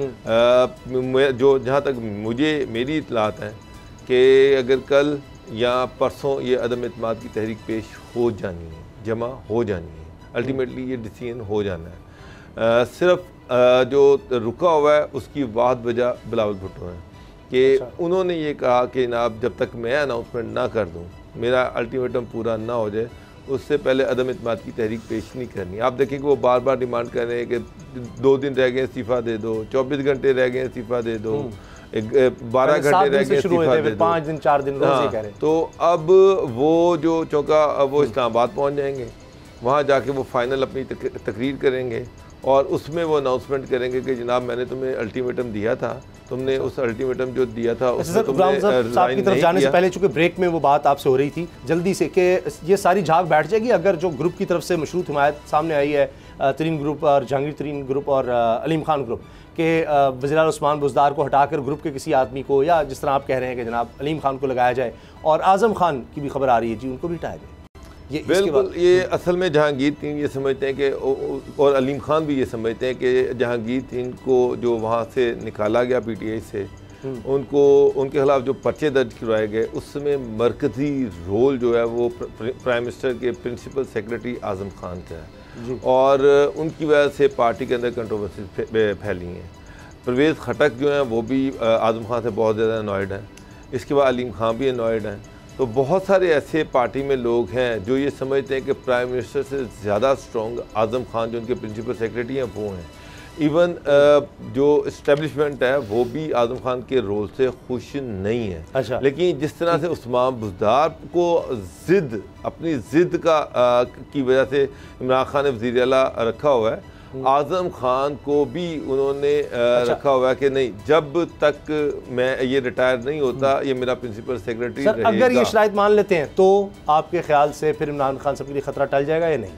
है। जो जहाँ तक मुझे मेरी इतलात हैं कि अगर कल या परसों ये अदम एतमाद की तहरीक पेश हो जानी है, जमा हो जानी है, अल्टीमेटली ये डिसीजन हो जाना है। आ, सिर्फ आ, जो रुका हुआ है उसकी वाद वजह बिलावल भुट्टो है कि अच्छा। उन्होंने ये कहा कि जनाब जब तक मैं अनाउंसमेंट ना कर दूँ, मेरा अल्टीमेटम पूरा ना हो जाए, उससे पहले अदम एतमाद की तहरीक पेश नहीं करनी। आप देखें कि वो बार बार डिमांड कर रहे हैं कि दो दिन रह गए इस्तीफ़ा दे दो, चौबीस घंटे रह गए इस्तीफ़ा दे दो, एक बारह घंटे रह गए इस्तीफ़ा दे दो, पाँच दिन चार दिन रोज़ ये कह रहे हैं। तो अब वो जो चौका वो इस्लामाबाद पहुँच जाएंगे, वहाँ जाके वो फाइनल अपनी तकरीर करेंगे और उसमें वो अनाउंसमेंट करेंगे कि जनाब मैंने तुम्हें अल्टीमेटम दिया था, तुमने उस अल्टीमेटम जो दिया था उसमें तुमने साहब की तरफ जाने से पहले, चूंकि ब्रेक में वो बात आपसे हो रही थी, जल्दी से कि ये सारी झाग बैठ जाएगी अगर जो ग्रुप की तरफ से मशरूत हिमायत सामने आई है, तरीन ग्रुप और जहांगीर तरीन ग्रुप और अलीम खान ग्रुप के वज़ीर उस्मान बुज़दार को हटाकर ग्रुप के किसी आदमी को, या जिस तरह आप कह रहे हैं कि जनाब अलीम खान को लगाया जाए, और आज़म खान की भी खबर आ रही है जी उनको भी हटाया जाए। ये बिल्कुल, ये असल में जहांगीर तीन ये समझते हैं कि, और अलीम खान भी ये समझते हैं कि जहांगीर तीन को जो वहाँ से निकाला गया पीटीआई से, उनको उनके खिलाफ जो पर्चे दर्ज करवाए गए उसमें मरकज़ी रोल जो है वो प्राइम मिनिस्टर के प्रिंसिपल सेक्रेटरी आज़म खान का है, और उनकी वजह से पार्टी के अंदर कंट्रोवर्सी फैली हैं। परवेज़ खटक जो हैं वो भी आज़म खान से बहुत ज़्यादा अनॉयड हैं, इसके बाद अलीम खान भी अनॉयड हैं। तो बहुत सारे ऐसे पार्टी में लोग हैं जो ये समझते हैं कि प्राइम मिनिस्टर से ज़्यादा स्ट्रॉन्ग आज़म खान जो उनके प्रिंसिपल सेक्रेटरी हैं वो हैं। इवन जो इस्टेब्लिशमेंट है वो भी आज़म खान के रोल से खुश नहीं है। अच्छा। लेकिन जिस तरह से उस्मान बुज़दार को ज़िद, अपनी ज़िद का आ, की वजह से इमरान खान ने वज़ीर आला रखा हुआ है, आज़म खान को भी उन्होंने अच्छा। रखा हुआ है कि नहीं, जब तक मैं ये रिटायर नहीं होता ये मेरा प्रिंसिपल सेक्रेटरी रहेगा। अगर ये शराइत मान लेते हैं तो आपके ख्याल से फिर इमरान खान साहब के लिए खतरा टल जाएगा या नहीं?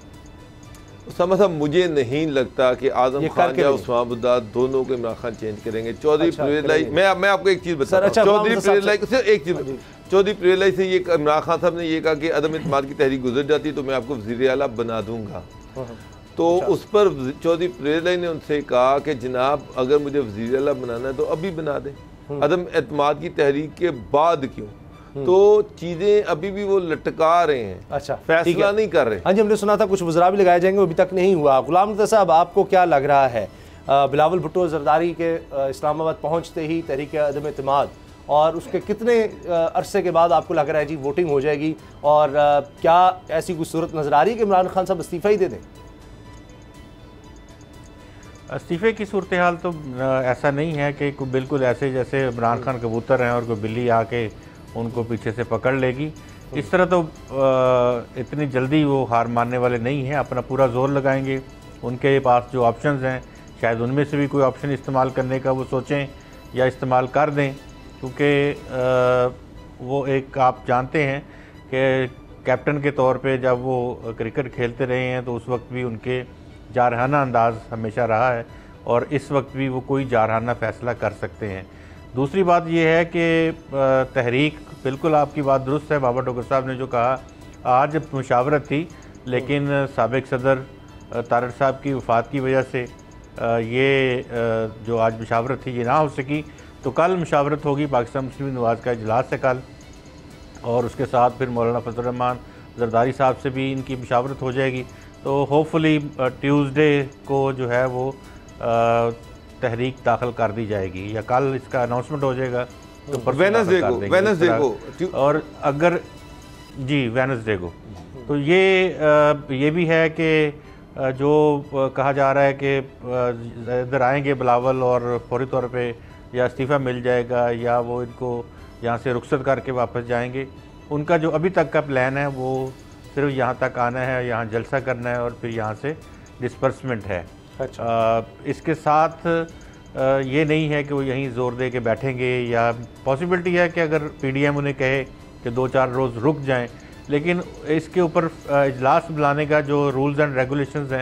उस्मा साहब मुझे नहीं लगता कि आज़म खान या उस्मान बुज़दार दोनों को इमरान खान चेंज करेंगे। चौधरी परवेज़ लाई, मैं मैं आपको एक चीज़ बता रहा हूं, चौधरी परवेज़ लाई सिर्फ एक चीज़, चौधरी परवेज़ लाई से ये इमरान खान साहब ने ये कहा कि अदम एतमाद की तहरीक गुजर जाती तो मैं आपको वज़ीर आला बना दूंगा। तो उस पर चौधरी परवेज़ लाई ने उनसे कहा कि जनाब अगर मुझे वज़ीर आला बनाना है तो अभी बना दें, अदम एतमाद की तहरीक के बाद क्यों? तो चीज़ें अभी भी वो लटका रहे हैं, अच्छा फैसला नहीं कर रहे। हाँ जी, हमने सुना था कुछ वज़रा भी लगाए जाएंगे, वो अभी तक नहीं हुआ। गुलाम नबी साहब, आपको क्या लग रहा है, बिलावल भुट्टो जरदारी के इस्लामाबाद पहुँचते ही तहरीक अदम एतमाद, और उसके कितने अरसे के बाद आपको लग रहा है जी वोटिंग हो जाएगी, और क्या ऐसी कुछ सूरत नज़र आ रही है कि इमरान खान साहब इस्तीफ़ा ही दे दें? इस्तीफ़े की सूरत हाल तो ऐसा नहीं है कि बिल्कुल ऐसे जैसे इमरान खान कबूतर हैं और कोई बिल्ली आके उनको पीछे से पकड़ लेगी, इस तरह तो इतनी जल्दी वो हार मानने वाले नहीं हैं, अपना पूरा जोर लगाएंगे। उनके पास जो ऑप्शंस हैं शायद उनमें से भी कोई ऑप्शन इस्तेमाल करने का वो सोचें या इस्तेमाल कर दें, क्योंकि वो एक आप जानते हैं कि कैप्टन के तौर पे जब वो क्रिकेट खेलते रहे हैं तो उस वक्त भी उनके जारहाना अंदाज़ हमेशा रहा है, और इस वक्त भी वो कोई जारहाना फ़ैसला कर सकते हैं। दूसरी बात यह है कि तहरीक, बिल्कुल आपकी बात दुरुस्त है, बाबा डोगर साहब ने जो कहा, आज मुशावरत थी लेकिन साबिक सदर तारड़ साहब की वफ़ात की वजह से ये जो आज मुशावरत थी ये ना हो सकी। तो कल मुशावरत होगी, पाकिस्तान मुस्लिम नवाज़ का इजलास है कल, और उसके साथ फिर मौलाना फजल रहमान जरदारी साहब से भी इनकी मुशावरत हो जाएगी। तो होपफुली ट्यूसडे को जो है वो तहरीक दाखिल कर दी जाएगी, या कल इसका अनाउंसमेंट हो जाएगा तो वेडनेसडे को वेडनेसडे को और अगर जी वेडनेसडे को तो ये ये भी है कि जो कहा जा रहा है कि इधर आएंगे बिलावल और फौरी तौर पे या इस्तीफ़ा मिल जाएगा या वो इनको यहाँ से रुखसत करके वापस जाएंगे। उनका जो अभी तक का प्लान है वो सिर्फ यहाँ तक आना है, यहाँ जलसा करना है और फिर यहाँ से डिस्पर्समेंट है। अच्छा। आ, इसके साथ आ, ये नहीं है कि वो यहीं ज़ोर दे के बैठेंगे, या पॉसिबिलिटी है कि अगर पीडीएम उन्हें कहे कि दो चार रोज़ रुक जाएं, लेकिन इसके ऊपर इजलास बुलाने का जो रूल्स एंड रेगुलेशंस हैं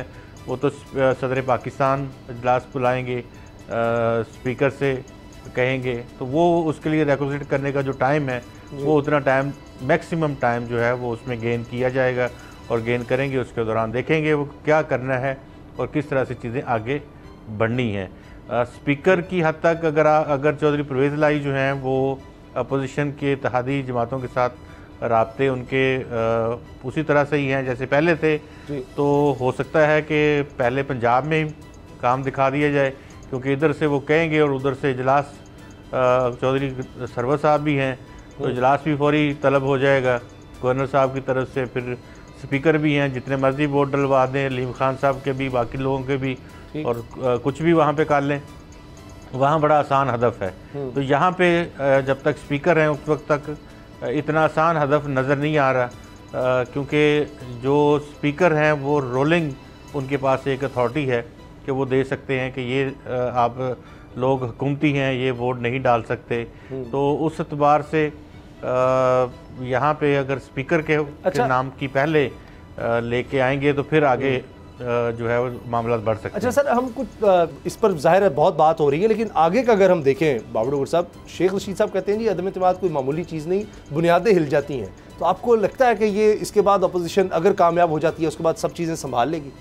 वो तो सदर पाकिस्तान इजलास बुलाएंगे, स्पीकर से कहेंगे, तो वो उसके लिए रेगुलेट करने का जो टाइम है वो उतना टाइम, मैक्सिमम टाइम जो है वो उसमें गेन किया जाएगा और गेन करेंगे। उसके दौरान देखेंगे वो क्या करना है और किस तरह से चीज़ें आगे बढ़नी है। स्पीकर की हद तक अगर आ, अगर चौधरी परवेज़ लाई जो हैं वो अपोजिशन के इत्तेहादी जमातों के साथ राब्ते उनके आ, उसी तरह से ही हैं जैसे पहले थे, तो हो सकता है कि पहले पंजाब में ही काम दिखा दिया जाए, क्योंकि इधर से वो कहेंगे और उधर से इजलास, चौधरी सरवर साहब भी हैं तो इजलास भी फौरी तलब हो जाएगा गवर्नर साहब की तरफ से। फिर स्पीकर भी हैं, जितने मर्जी वोट डलवा दें, अलीम खान साहब के भी, बाकी लोगों के भी, और आ, कुछ भी वहाँ पे कर लें, वहाँ बड़ा आसान हदफ है। तो यहाँ पे आ, जब तक स्पीकर हैं उस वक्त तक इतना आसान हदफ नज़र नहीं आ रहा, क्योंकि जो स्पीकर हैं वो रोलिंग, उनके पास एक अथॉरिटी है कि वो दे सकते हैं कि ये आप लोग हुकूमती हैं, ये वोट नहीं डाल सकते। तो उस एतबार से यहाँ पे अगर स्पीकर के, अच्छा, के नाम की पहले लेके आएंगे तो फिर आगे जो है वो मामला बढ़ सकते हैं। अच्छा सर, हम कुछ इस पर ज़ाहिर है बहुत बात हो रही है, लेकिन आगे का अगर हम देखें बावड़ू साहब, शेख रशीद साहब कहते हैं जी अदम एतमाद कोई मामूली चीज़ नहीं, बुनियादें हिल जाती हैं। तो आपको लगता है कि ये इसके बाद अपोजिशन अगर कामयाब हो जाती है उसके बाद सब चीज़ें संभाल लेगी?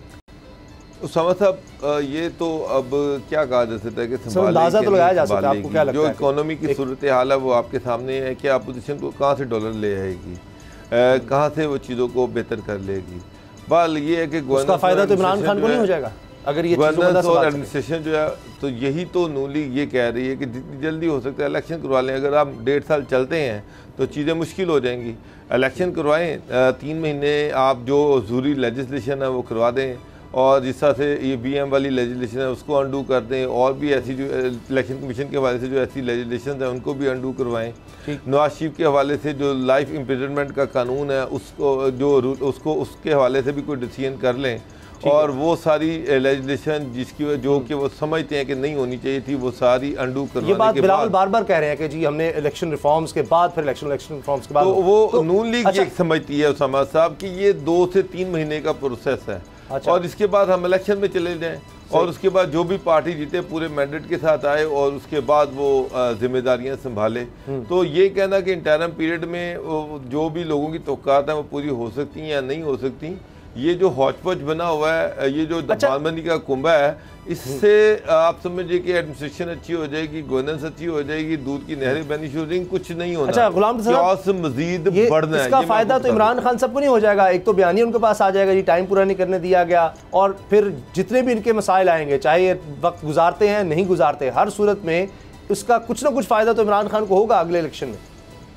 उसामा साहब, ये तो अब क्या कहा जा सकता है कि अंदाजा तो लगाया जा सकता है, आपको क्या लगता है? जो इकोनॉमी की सूरत हाल है वो आपके सामने है कि अपोजिशन को कहाँ से डॉलर ले आएगी, कहाँ से वो चीज़ों को बेहतर कर लेगी। बल ये है कि उसका फ़ायदा तो इमरान खान को नहीं हो जाएगा अगर ये गवर्नेंस और एडमिनिस्ट्रेशन जो है, तो यही तो नून लीग ये कह रही है कि जितनी जल्दी हो सकता है इलेक्शन करवा लें। अगर आप डेढ़ साल चलते हैं तो चीज़ें मुश्किल हो जाएंगी। इलेक्शन करवाएं, तीन महीने आप जो ज़रूरी लेजिस्लेशन है वो करवा दें, और जिस तरह से ये बी एम वाली लेजिस्लेशन है उसको अंडू कर दें, और भी ऐसी जो इलेक्शन कमीशन के हवाले से जो ऐसी लेजिस्लेशन है उनको भी अंडू करवाएं। नवाज शरीफ के हवाले से जो लाइफ इम्प्रिजनमेंट का कानून है उसको जो उसको उसके हवाले से भी कोई डिसीजन कर लें, और वो सारी लेजिस्लेशन जिसकी जो कि वो समझते हैं कि नहीं होनी चाहिए थी वो सारी अंडू करवाने ये बात के बिलावल बाद बार बार कह रहे हैं कि जी हमने इलेक्शन रिफॉर्म्स के बाद फिर इलेक्शन इलेक्शन रिफॉर्म्स के बाद, तो वो तो, नून लीग अच्छा, ये समझती है उसामा साहब कि ये दो से तीन महीने का प्रोसेस है। अच्छा। और इसके बाद हम इलेक्शन में चले जाएं और उसके बाद जो भी पार्टी जीते पूरे मैंडेट के साथ आए और उसके बाद वो जिम्मेदारियां संभाले। तो ये कहना कि इंटरम पीरियड में जो भी लोगों की तवक्कात है वो पूरी हो सकती हैं या नहीं हो सकती, ये जो हौच-पौच बना हुआ है, ये जो दबानबंदी का कुंभा है, इससे आप समझिए कि एडमिनिस्ट्रेशन अच्छी हो जाएगी, गवर्नेंस अच्छी हो जाएगी, दूध की नहरें बहनी शुरू हो जाएंगी, कुछ नहीं होना। अच्छा गुलाम साहब, मजीद बढ़ना है, इसका फायदा तो इमरान खान सबको नहीं हो जाएगा। एक तो बयानिया उनके पास आ जाएगा जी टाइम पूरा नहीं करने दिया गया, और फिर जितने भी इनके मसाइल आएंगे, चाहे ये वक्त गुजारते हैं नहीं गुजारते, हर सूरत में उसका कुछ ना कुछ फायदा तो इमरान खान को होगा अगले इलेक्शन में।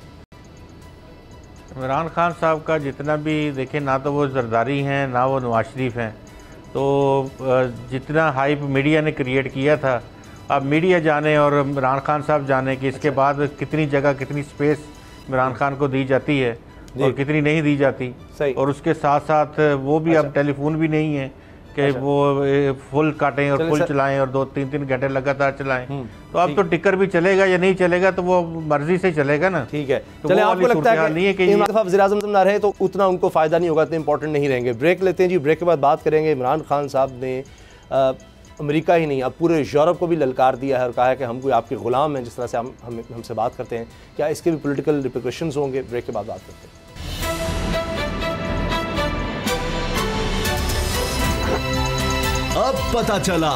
इमरान खान साहब का जितना भी देखें, ना तो वो जरदारी हैं ना वो नवाज शरीफ हैं, तो जितना हाइप मीडिया ने क्रिएट किया था, अब मीडिया जाने और इमरान खान साहब जाने कि इसके बाद कितनी जगह कितनी स्पेस इमरान खान को दी जाती है और कितनी नहीं दी जाती। और उसके साथ साथ वो भी अब टेलीफोन भी नहीं है कि वो फुल काटें और फुल चलाएं और दो तीन तीन घंटे लगातार चलाएं। तो अब तो टिकर भी चलेगा या नहीं चलेगा तो वो मर्जी से चलेगा ना। ठीक है, तो चले आपको लगता है नहीं है कि वज़ीर-ए-आज़म ना रहे तो उतना उनको फ़ायदा नहीं होगा, इतने इंपॉर्टेंट नहीं रहेंगे। ब्रेक लेते हैं जी, ब्रेक के बाद बात करेंगे। इमरान खान साहब ने अमेरिका ही नहीं अब पूरे यूरोप को भी ललकार दिया है और कहा है कि हम कोई आपके ग़ुलाम हैं, जिस तरह से हम हम हमसे बात करते हैं। क्या इसके भी पॉलिटिकल रिपरकशंस होंगे? ब्रेक के बाद बात करते हैं। अब पता चला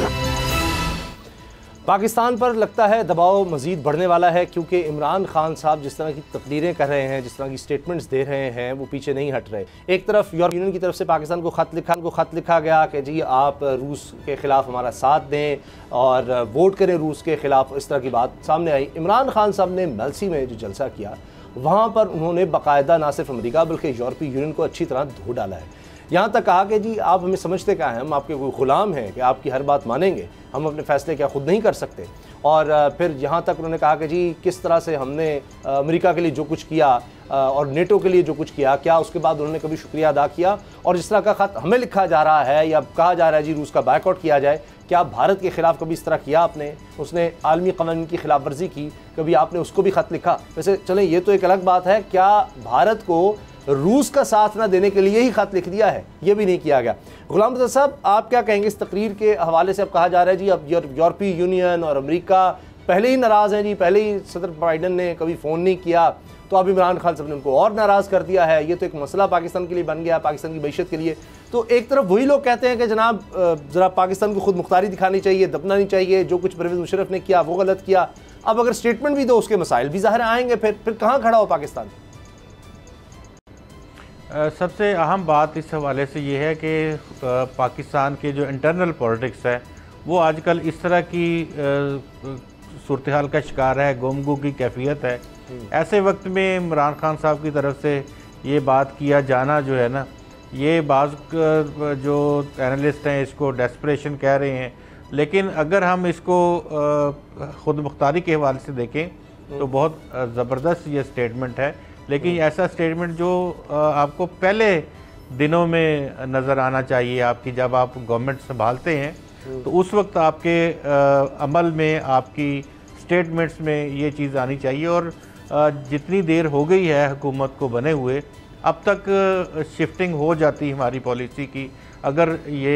पाकिस्तान पर लगता है दबाव मज़ीद बढ़ने वाला है, क्योंकि इमरान खान साहब जिस तरह की तकरीरें कर रहे हैं, जिस तरह की स्टेटमेंट्स दे रहे हैं, वो पीछे नहीं हट रहे। एक तरफ यूरोपियन यूनियन की तरफ से पाकिस्तान को ख़त लिखा को ख़त लिखा गया कि जी आप रूस के ख़िलाफ़ हमारा साथ दें और वोट करें रूस के ख़िलाफ़, इस तरह की बात सामने आई। इमरान खान साहब ने मेल्सी में जो जलसा किया वहाँ पर उन्होंने बाकायदा ना सिर्फ अमेरिका बल्कि यूरोपीय यूनियन को अच्छी तरह धो डाला है। यहाँ तक कहा कि जी आप हमें समझते क्या हैं, हम आपके कोई ग़ुलाम हैं कि आपकी हर बात मानेंगे, हम अपने फ़ैसले क्या खुद नहीं कर सकते। और फिर यहाँ तक उन्होंने कहा कि जी किस तरह से हमने अमेरिका के लिए जो कुछ किया और नेटो के लिए जो कुछ किया, क्या उसके बाद उन्होंने कभी शुक्रिया अदा किया। और जिस तरह का ख़त हमें लिखा जा रहा है या कहा जा रहा है जी रूस का बायकॉट किया जाए, क्या भारत के ख़िलाफ़ कभी इस तरह किया आपने? उसने आलमी क़वानीन की खिलाफ वर्जी की, कभी आपने उसको भी ख़त लिखा? वैसे चलें ये तो एक अलग बात है, क्या भारत को रूस का साथ ना देने के लिए ही खत लिख दिया है, ये भी नहीं किया गया। गुलाम रज़ा साहब, आप क्या कहेंगे इस तकरीर के हवाले से? अब कहा जा रहा है जी अब यूरोपीय यूनियन और अमेरिका पहले ही नाराज़ हैं जी, पहले ही सदर बाइडन ने कभी फ़ोन नहीं किया तो अब इमरान खान साहब ने उनको और नाराज़ कर दिया है। ये तो एक मसला पाकिस्तान के लिए बन गया, पाकिस्तान की मैशत के लिए। तो एक तरफ वही लोग कहते हैं कि जनाब ज़रा पाकिस्तान को खुद मुख्तारी दिखानी चाहिए, दबना नहीं चाहिए, जो कुछ परवेज़ मुशर्रफ ने किया वो गलत किया। अब अगर स्टेटमेंट भी दो उसके मसाइल भी ज़ाहिर आएंगे, फिर फिर कहाँ खड़ा हो पाकिस्तान? सबसे अहम बात इस हवाले से ये है कि पाकिस्तान के जो इंटरनल पॉलिटिक्स है वो आजकल इस तरह की सूरत हाल का शिकार है, गुमगू की कैफियत है। ऐसे वक्त में इमरान खान साहब की तरफ से ये बात किया जाना जो है ना, ये बाज़ जो एनालिस्ट हैं इसको डेस्परेशन कह रहे हैं, लेकिन अगर हम इसको ख़ुद मुख्तारी के हवाले से देखें तो बहुत ज़बरदस्त ये स्टेटमेंट है। लेकिन ऐसा स्टेटमेंट जो आपको पहले दिनों में नज़र आना चाहिए आपकी, जब आप गवर्नमेंट संभालते हैं तो उस वक्त आपके अमल में, आपकी स्टेटमेंट्स में ये चीज़ आनी चाहिए। और जितनी देर हो गई है हुकूमत को बने हुए, अब तक शिफ्टिंग हो जाती हमारी पॉलिसी की। अगर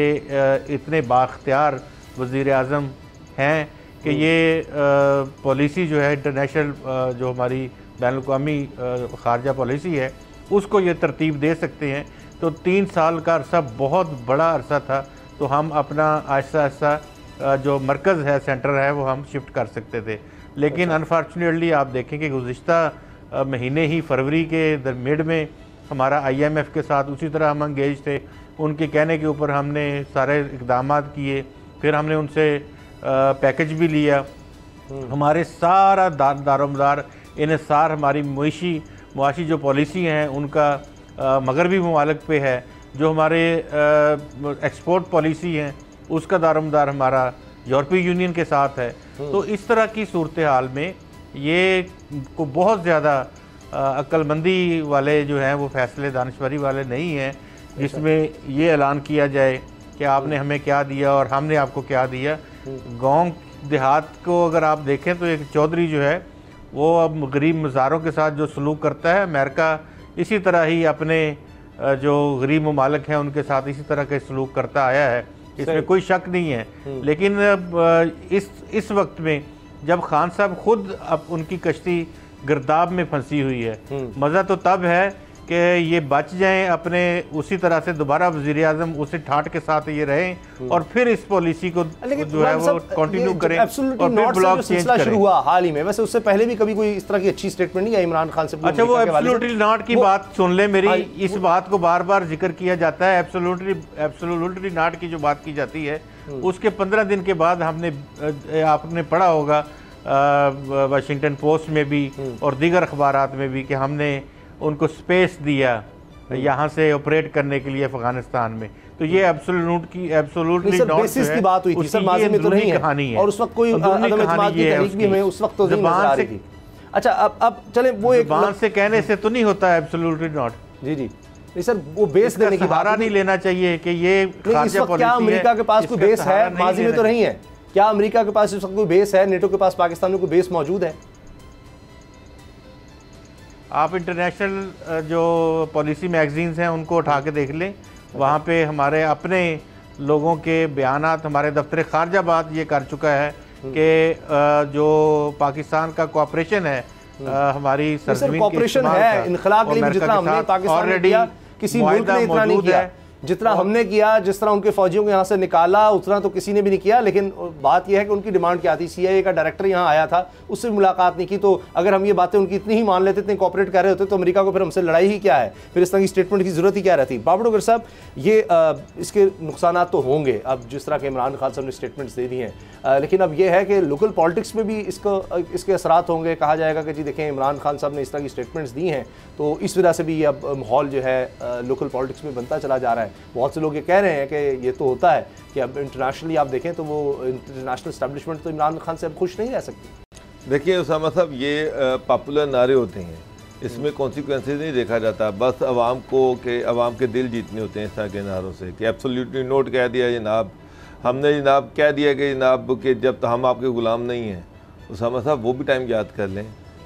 ये इतने बाख्तियार वज़ीर आज़म हैं कि ये पॉलिसी जो है इंटरनेशनल जो हमारी बैनुल-अक़वामी ख़ारजा पॉलिसी है उसको ये तरतीब दे सकते हैं, तो तीन साल का अरसा बहुत बड़ा अरसा था। तो हम अपना आहिस्ता आहिस्ता जो मरकज़ है, सेंटर है, वो हम शिफ्ट कर सकते थे। लेकिन अनफॉर्चुनेटली आप देखें कि गुज़िश्ता महीने ही फरवरी के मिड में हमारा आई एम एफ के साथ उसी तरह हम इंगेज थे। उनके कहने के ऊपर हमने सारे इक़दाम किए, फिर हमने उनसे पैकेज भी लिया। हमारे सारा दार दारोमदार इन्हिसार हमारी मुआशी मुआशी जो पॉलिसी हैं उनका मगरबी ममालिक पे है। जो हमारे एक्सपोर्ट पॉलिसी हैं उसका दारोमदार हमारा यूरोपीय यूनियन के साथ है। तो इस तरह की सूरत हाल में ये को बहुत ज़्यादा अक्लमंदी वाले जो हैं वो फैसले दानिशवरी वाले नहीं हैं, जिसमें ये ऐलान किया जाए कि आपने हमें क्या दिया और हमने आपको क्या दिया। गांव देहात को अगर आप देखें तो एक चौधरी जो है वो अब गरीब मज़ारों के साथ जो सलूक करता है, अमेरिका इसी तरह ही अपने जो गरीब ममालिक हैं उनके साथ इसी तरह के सलूक करता आया है, इसमें कोई शक नहीं है। लेकिन इस इस वक्त में जब खान साहब खुद अब उनकी कश्ती गिरदाब में फंसी हुई है, मज़ा तो तब है कि ये बच जाएं अपने उसी तरह से, दोबारा वज़ीर आज़म उसी ठाट के साथ ये रहें और फिर इस पॉलिसी को जो है वो कंटिन्यू करें और फिर ब्लॉक चेंज करें। शुरू हुआ हाल ही में, वैसे उससे पहले भी कभी कोई इस तरह की अच्छी स्टेटमेंट नहीं आई इमरान खान से? अच्छा, वो एब्सोल्युटली नॉट की बात सुन ले मेरी, इस बात को बार बार जिक्र किया जाता है। एब्सोल्युटली एब्सोल्युटली नॉट की जो बात की जाती है उसके पंद्रह दिन के बाद हमने आपने पढ़ा होगा वाशिंगटन पोस्ट में भी और दीगर अखबारात में भी कि हमने उनको स्पेस दिया यहाँ से ऑपरेट करने के लिए अफगानिस्तान में। तो ये एब्सोल्यूट की एब्सोल्युटली नॉट बेसिस की बात हुई थी सर, माजी में तो नहीं है कहानी है और उस वक्त कोई अदम इत्मीनान की तहरीक भी हमें उस वक्त तो नहीं नजर आ रही थी। अच्छा, अब अब चले वो एक बात से कहने से तो नहीं होता एब्सोल्युटली नॉट। जी जी नहीं सर, वो बेस देने की बात नहीं लेना चाहिए कि ये खारजा पॉलिसी है। क्या अमेरिका के पास कोई बेस है? माजी में तो नहीं है। क्या अमेरिका के पास इस वक्त कोई बेस है? नेटो के पास पाकिस्तान में कोई बेस मौजूद है? आप इंटरनेशनल जो पॉलिसी मैगजीन्स हैं उनको उठा के देख लें, वहाँ पे हमारे अपने लोगों के बयानात, हमारे दफ्तर खारजा बात ये कर चुका है कि जो पाकिस्तान का कोऑपरेशन है हमारी सरजमीन के इस्तेमाल है, इनखलाब के लिए जितना हमने पाकिस्तान में किया किसी मुल्क ने इतना नहीं किया, जितना हमने किया, जिस तरह उनके फौजियों को यहाँ से निकाला उतना तो किसी ने भी नहीं किया। लेकिन बात यह है कि उनकी डिमांड क्या थी? सी आई ए का डायरेक्टर यहाँ आया था, उससे मुलाकात नहीं की। तो अगर हम ये बातें उनकी इतनी ही मान लेते, इतने कॉपरेट कर रहे होते तो अमेरिका को फिर हमसे लड़ाई ही क्या है? फिर इस तरह की स्टेटमेंट की जरूरत ही क्या रहती? बाबड़ोगर साहब, ये आ, इसके नुकसान तो होंगे अब जिस तरह के इमरान खान साहब ने स्टेटमेंट्स दे दी हैं, लेकिन अब यह है कि लोकल पॉलिटिक्स में भी इसको इसके असरात होंगे। कहा जाएगा कि जी देखें इमरान खान साहब ने इस तरह की स्टेटमेंट्स दी हैं तो इस वजह से भी ये अब माहौल जो है लोकल पॉलिटिक्स में बनता चला जा रहा है। बहुत से लोग ये कह रहे हैं कि ये तो होता है कि अब इंटरनेशनली आप देखें तो वो इंटरनेशनल एस्टैब्लिशमेंट तो इमरान खान से अब खुश नहीं रह सकती। देखिए उसामा साहब, ये पॉपुलर नारे होते हैं, इसमें कॉन्सिक्वेंसेज नहीं देखा जाता, बस आवाम को के आवाम के दिल जीतने होते हैं इस तरह के नारों से कि एब्सोल्युटली नोट कह दिया जनाब, हमने जनाब कह दिया कि जनाब कि जब तो हम आपके ग़ुलाम नहीं हैं। उसामा साहब, वो भी टाइम याद कर लें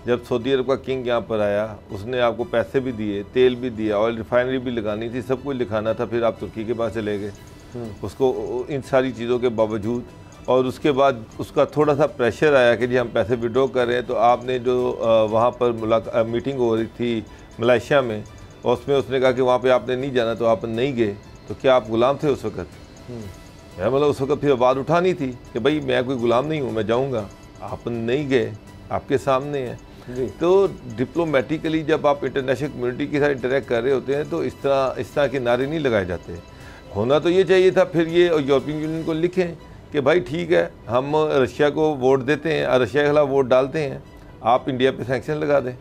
जब सऊदी अरब का किंग यहाँ पर आया, उसने आपको पैसे भी दिए, तेल भी दिया, ऑयल रिफाइनरी भी लगानी थी, सब कुछ लिखाना था, फिर आप तुर्की के पास चले गए उसको इन सारी चीज़ों के बावजूद। और उसके बाद उसका थोड़ा सा प्रेशर आया कि जी हम पैसे विड्रॉ कर रहे हैं, तो आपने जो वहाँ पर मुलाकात मीटिंग हो रही थी मलेशिया में, और उसमें उसने कहा कि वहाँ पे आपने नहीं जाना, तो आप नहीं गए। तो क्या आप गुलाम थे उस वक़्त? मैं मतलब उस वक़्त फिर आवाज़ उठानी थी कि भाई मैं कोई गुलाम नहीं हूँ, मैं जाऊँगा। आप नहीं गए, आपके सामने है। तो डिप्लोमेटिकली जब आप इंटरनेशनल कम्युनिटी के साथ इंटरेक्ट कर रहे होते हैं तो इस तरह इस तरह के नारे नहीं लगाए जाते। होना तो ये चाहिए था फिर ये यूरोपियन यूनियन को लिखें कि भाई ठीक है, हम रशिया को वोट देते हैं और रशिया के खिलाफ वोट डालते हैं, आप इंडिया पे सैंक्शन लगा दें,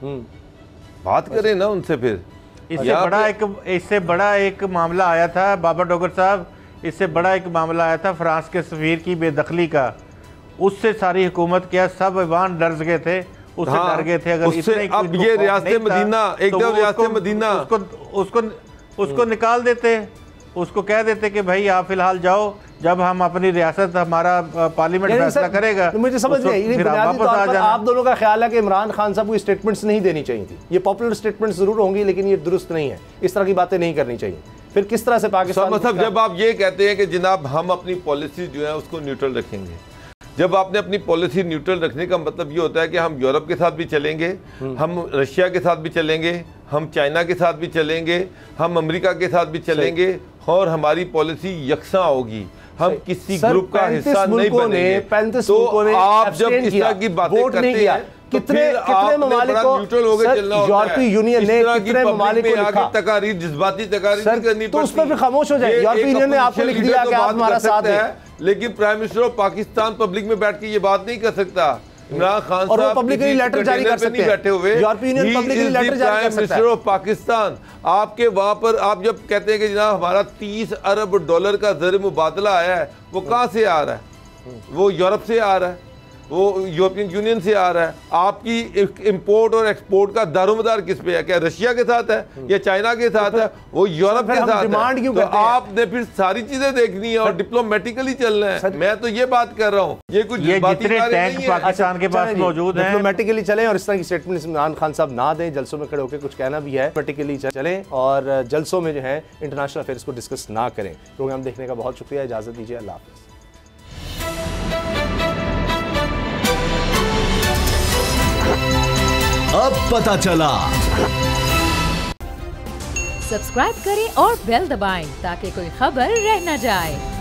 बात करें ना उनसे। फिर इससे बड़ा एक इससे बड़ा एक मामला आया था बाबा डोगर साहब, इससे बड़ा एक मामला आया था फ्रांस के सफीर की बेदखली का। उससे सारी हुकूमत क्या सब ईवान डर गए थे, उससे हाँ, डर गए थे। अगर उससे अब ये रियासत मदीना एकदम रियासत मदीना उसको उसको उसको निकाल देते, उसको कह देते कि भाई आप फिलहाल जाओ, जब हम अपनी रियासत हमारा पार्लियामेंट फैसला करेगा। तो मुझे समझ नहीं, बुनियादी तौर पर आप दोनों का ख्याल है कि इमरान खान साहब को स्टेटमेंट्स नहीं देनी चाहिए थी। ये पॉपुलर स्टेटमेंट्स जरूर होंगी लेकिन ये दुरुस्त नहीं है, इस तरह की बातें नहीं करनी चाहिए। फिर किस तरह से पाकिस्तान मतलब जब आप ये कहते हैं कि जनाब हम अपनी पॉलिसी जो है उसको न्यूट्रल रखेंगे, जब आपने अपनी पॉलिसी न्यूट्रल रखने का मतलब ये होता है कि हम यूरोप के साथ भी चलेंगे, हम रशिया के साथ भी चलेंगे, हम चाइना के साथ भी चलेंगे, हम अमेरिका के साथ भी चलेंगे और हमारी पॉलिसी यकसा होगी, हम किसी ग्रुप का हिस्सा नहीं बनेंगे। तो आप जब इस तरह की बातें करते हैं कितने कितने ममालिक को यूरोपीय यूनियन ने कितने ममालिक को लिखा तकारीर, जज्बाती तकारीर करनी पड़ती है, तो उस पर फिर खामोश हो जाए। यूरोपीय यूनियन ने आपको लिख दिया कि आप हमारा साथ है, लेकिन prime minister of Pakistan public में बैठ के ये बात नहीं कर सकता। इमरान खान और वो पब्लिकली लेटर जारी कर सकते हैं, बैठे हुए यूरोपीय यूनियन पब्लिकली लेटर जारी कर सकता है। मिनिस्टर ऑफ पाकिस्तान आपके वहां पर आप जब कहते हैं कि जनाब हमारा तीस अरब डॉलर का ज़र मुबादला आया है, वो कहां से आ रहा है? वो यूरोप से आ रहा है, वो यूरोपियन यूनियन से आ रहा है। आपकी इंपोर्ट और एक्सपोर्ट का दारोमदार किस पे है? क्या रशिया के साथ है या चाइना के साथ है? वो यूरोप के साथ डिमांड क्यों है? तो आपने फिर सारी चीजें देखनी है और डिप्लोमेटिकली चलना है। मैं तो ये बात कर रहा हूँ, ये कुछ जितने टैंक पाकिस्तान के पास मौजूद हैं डिप्लोमेटिकली चलें और इस तरह की स्टेटमेंट इमरान खान साहब ना दें। जलसों में खड़े होकर कुछ कहना भी है, डिप्लोमेटिकली चलें और जलसों में जो है इंटरनेशनल अफेयर्स को डिस्कस ना करें। प्रोग्राम देखने का बहुत शुक्रिया, इजाजत दीजिए, अल्लाह हाफ़िज़। अब पता चला। सब्सक्राइब करें और बेल दबाएं ताकि कोई खबर रह न जाए।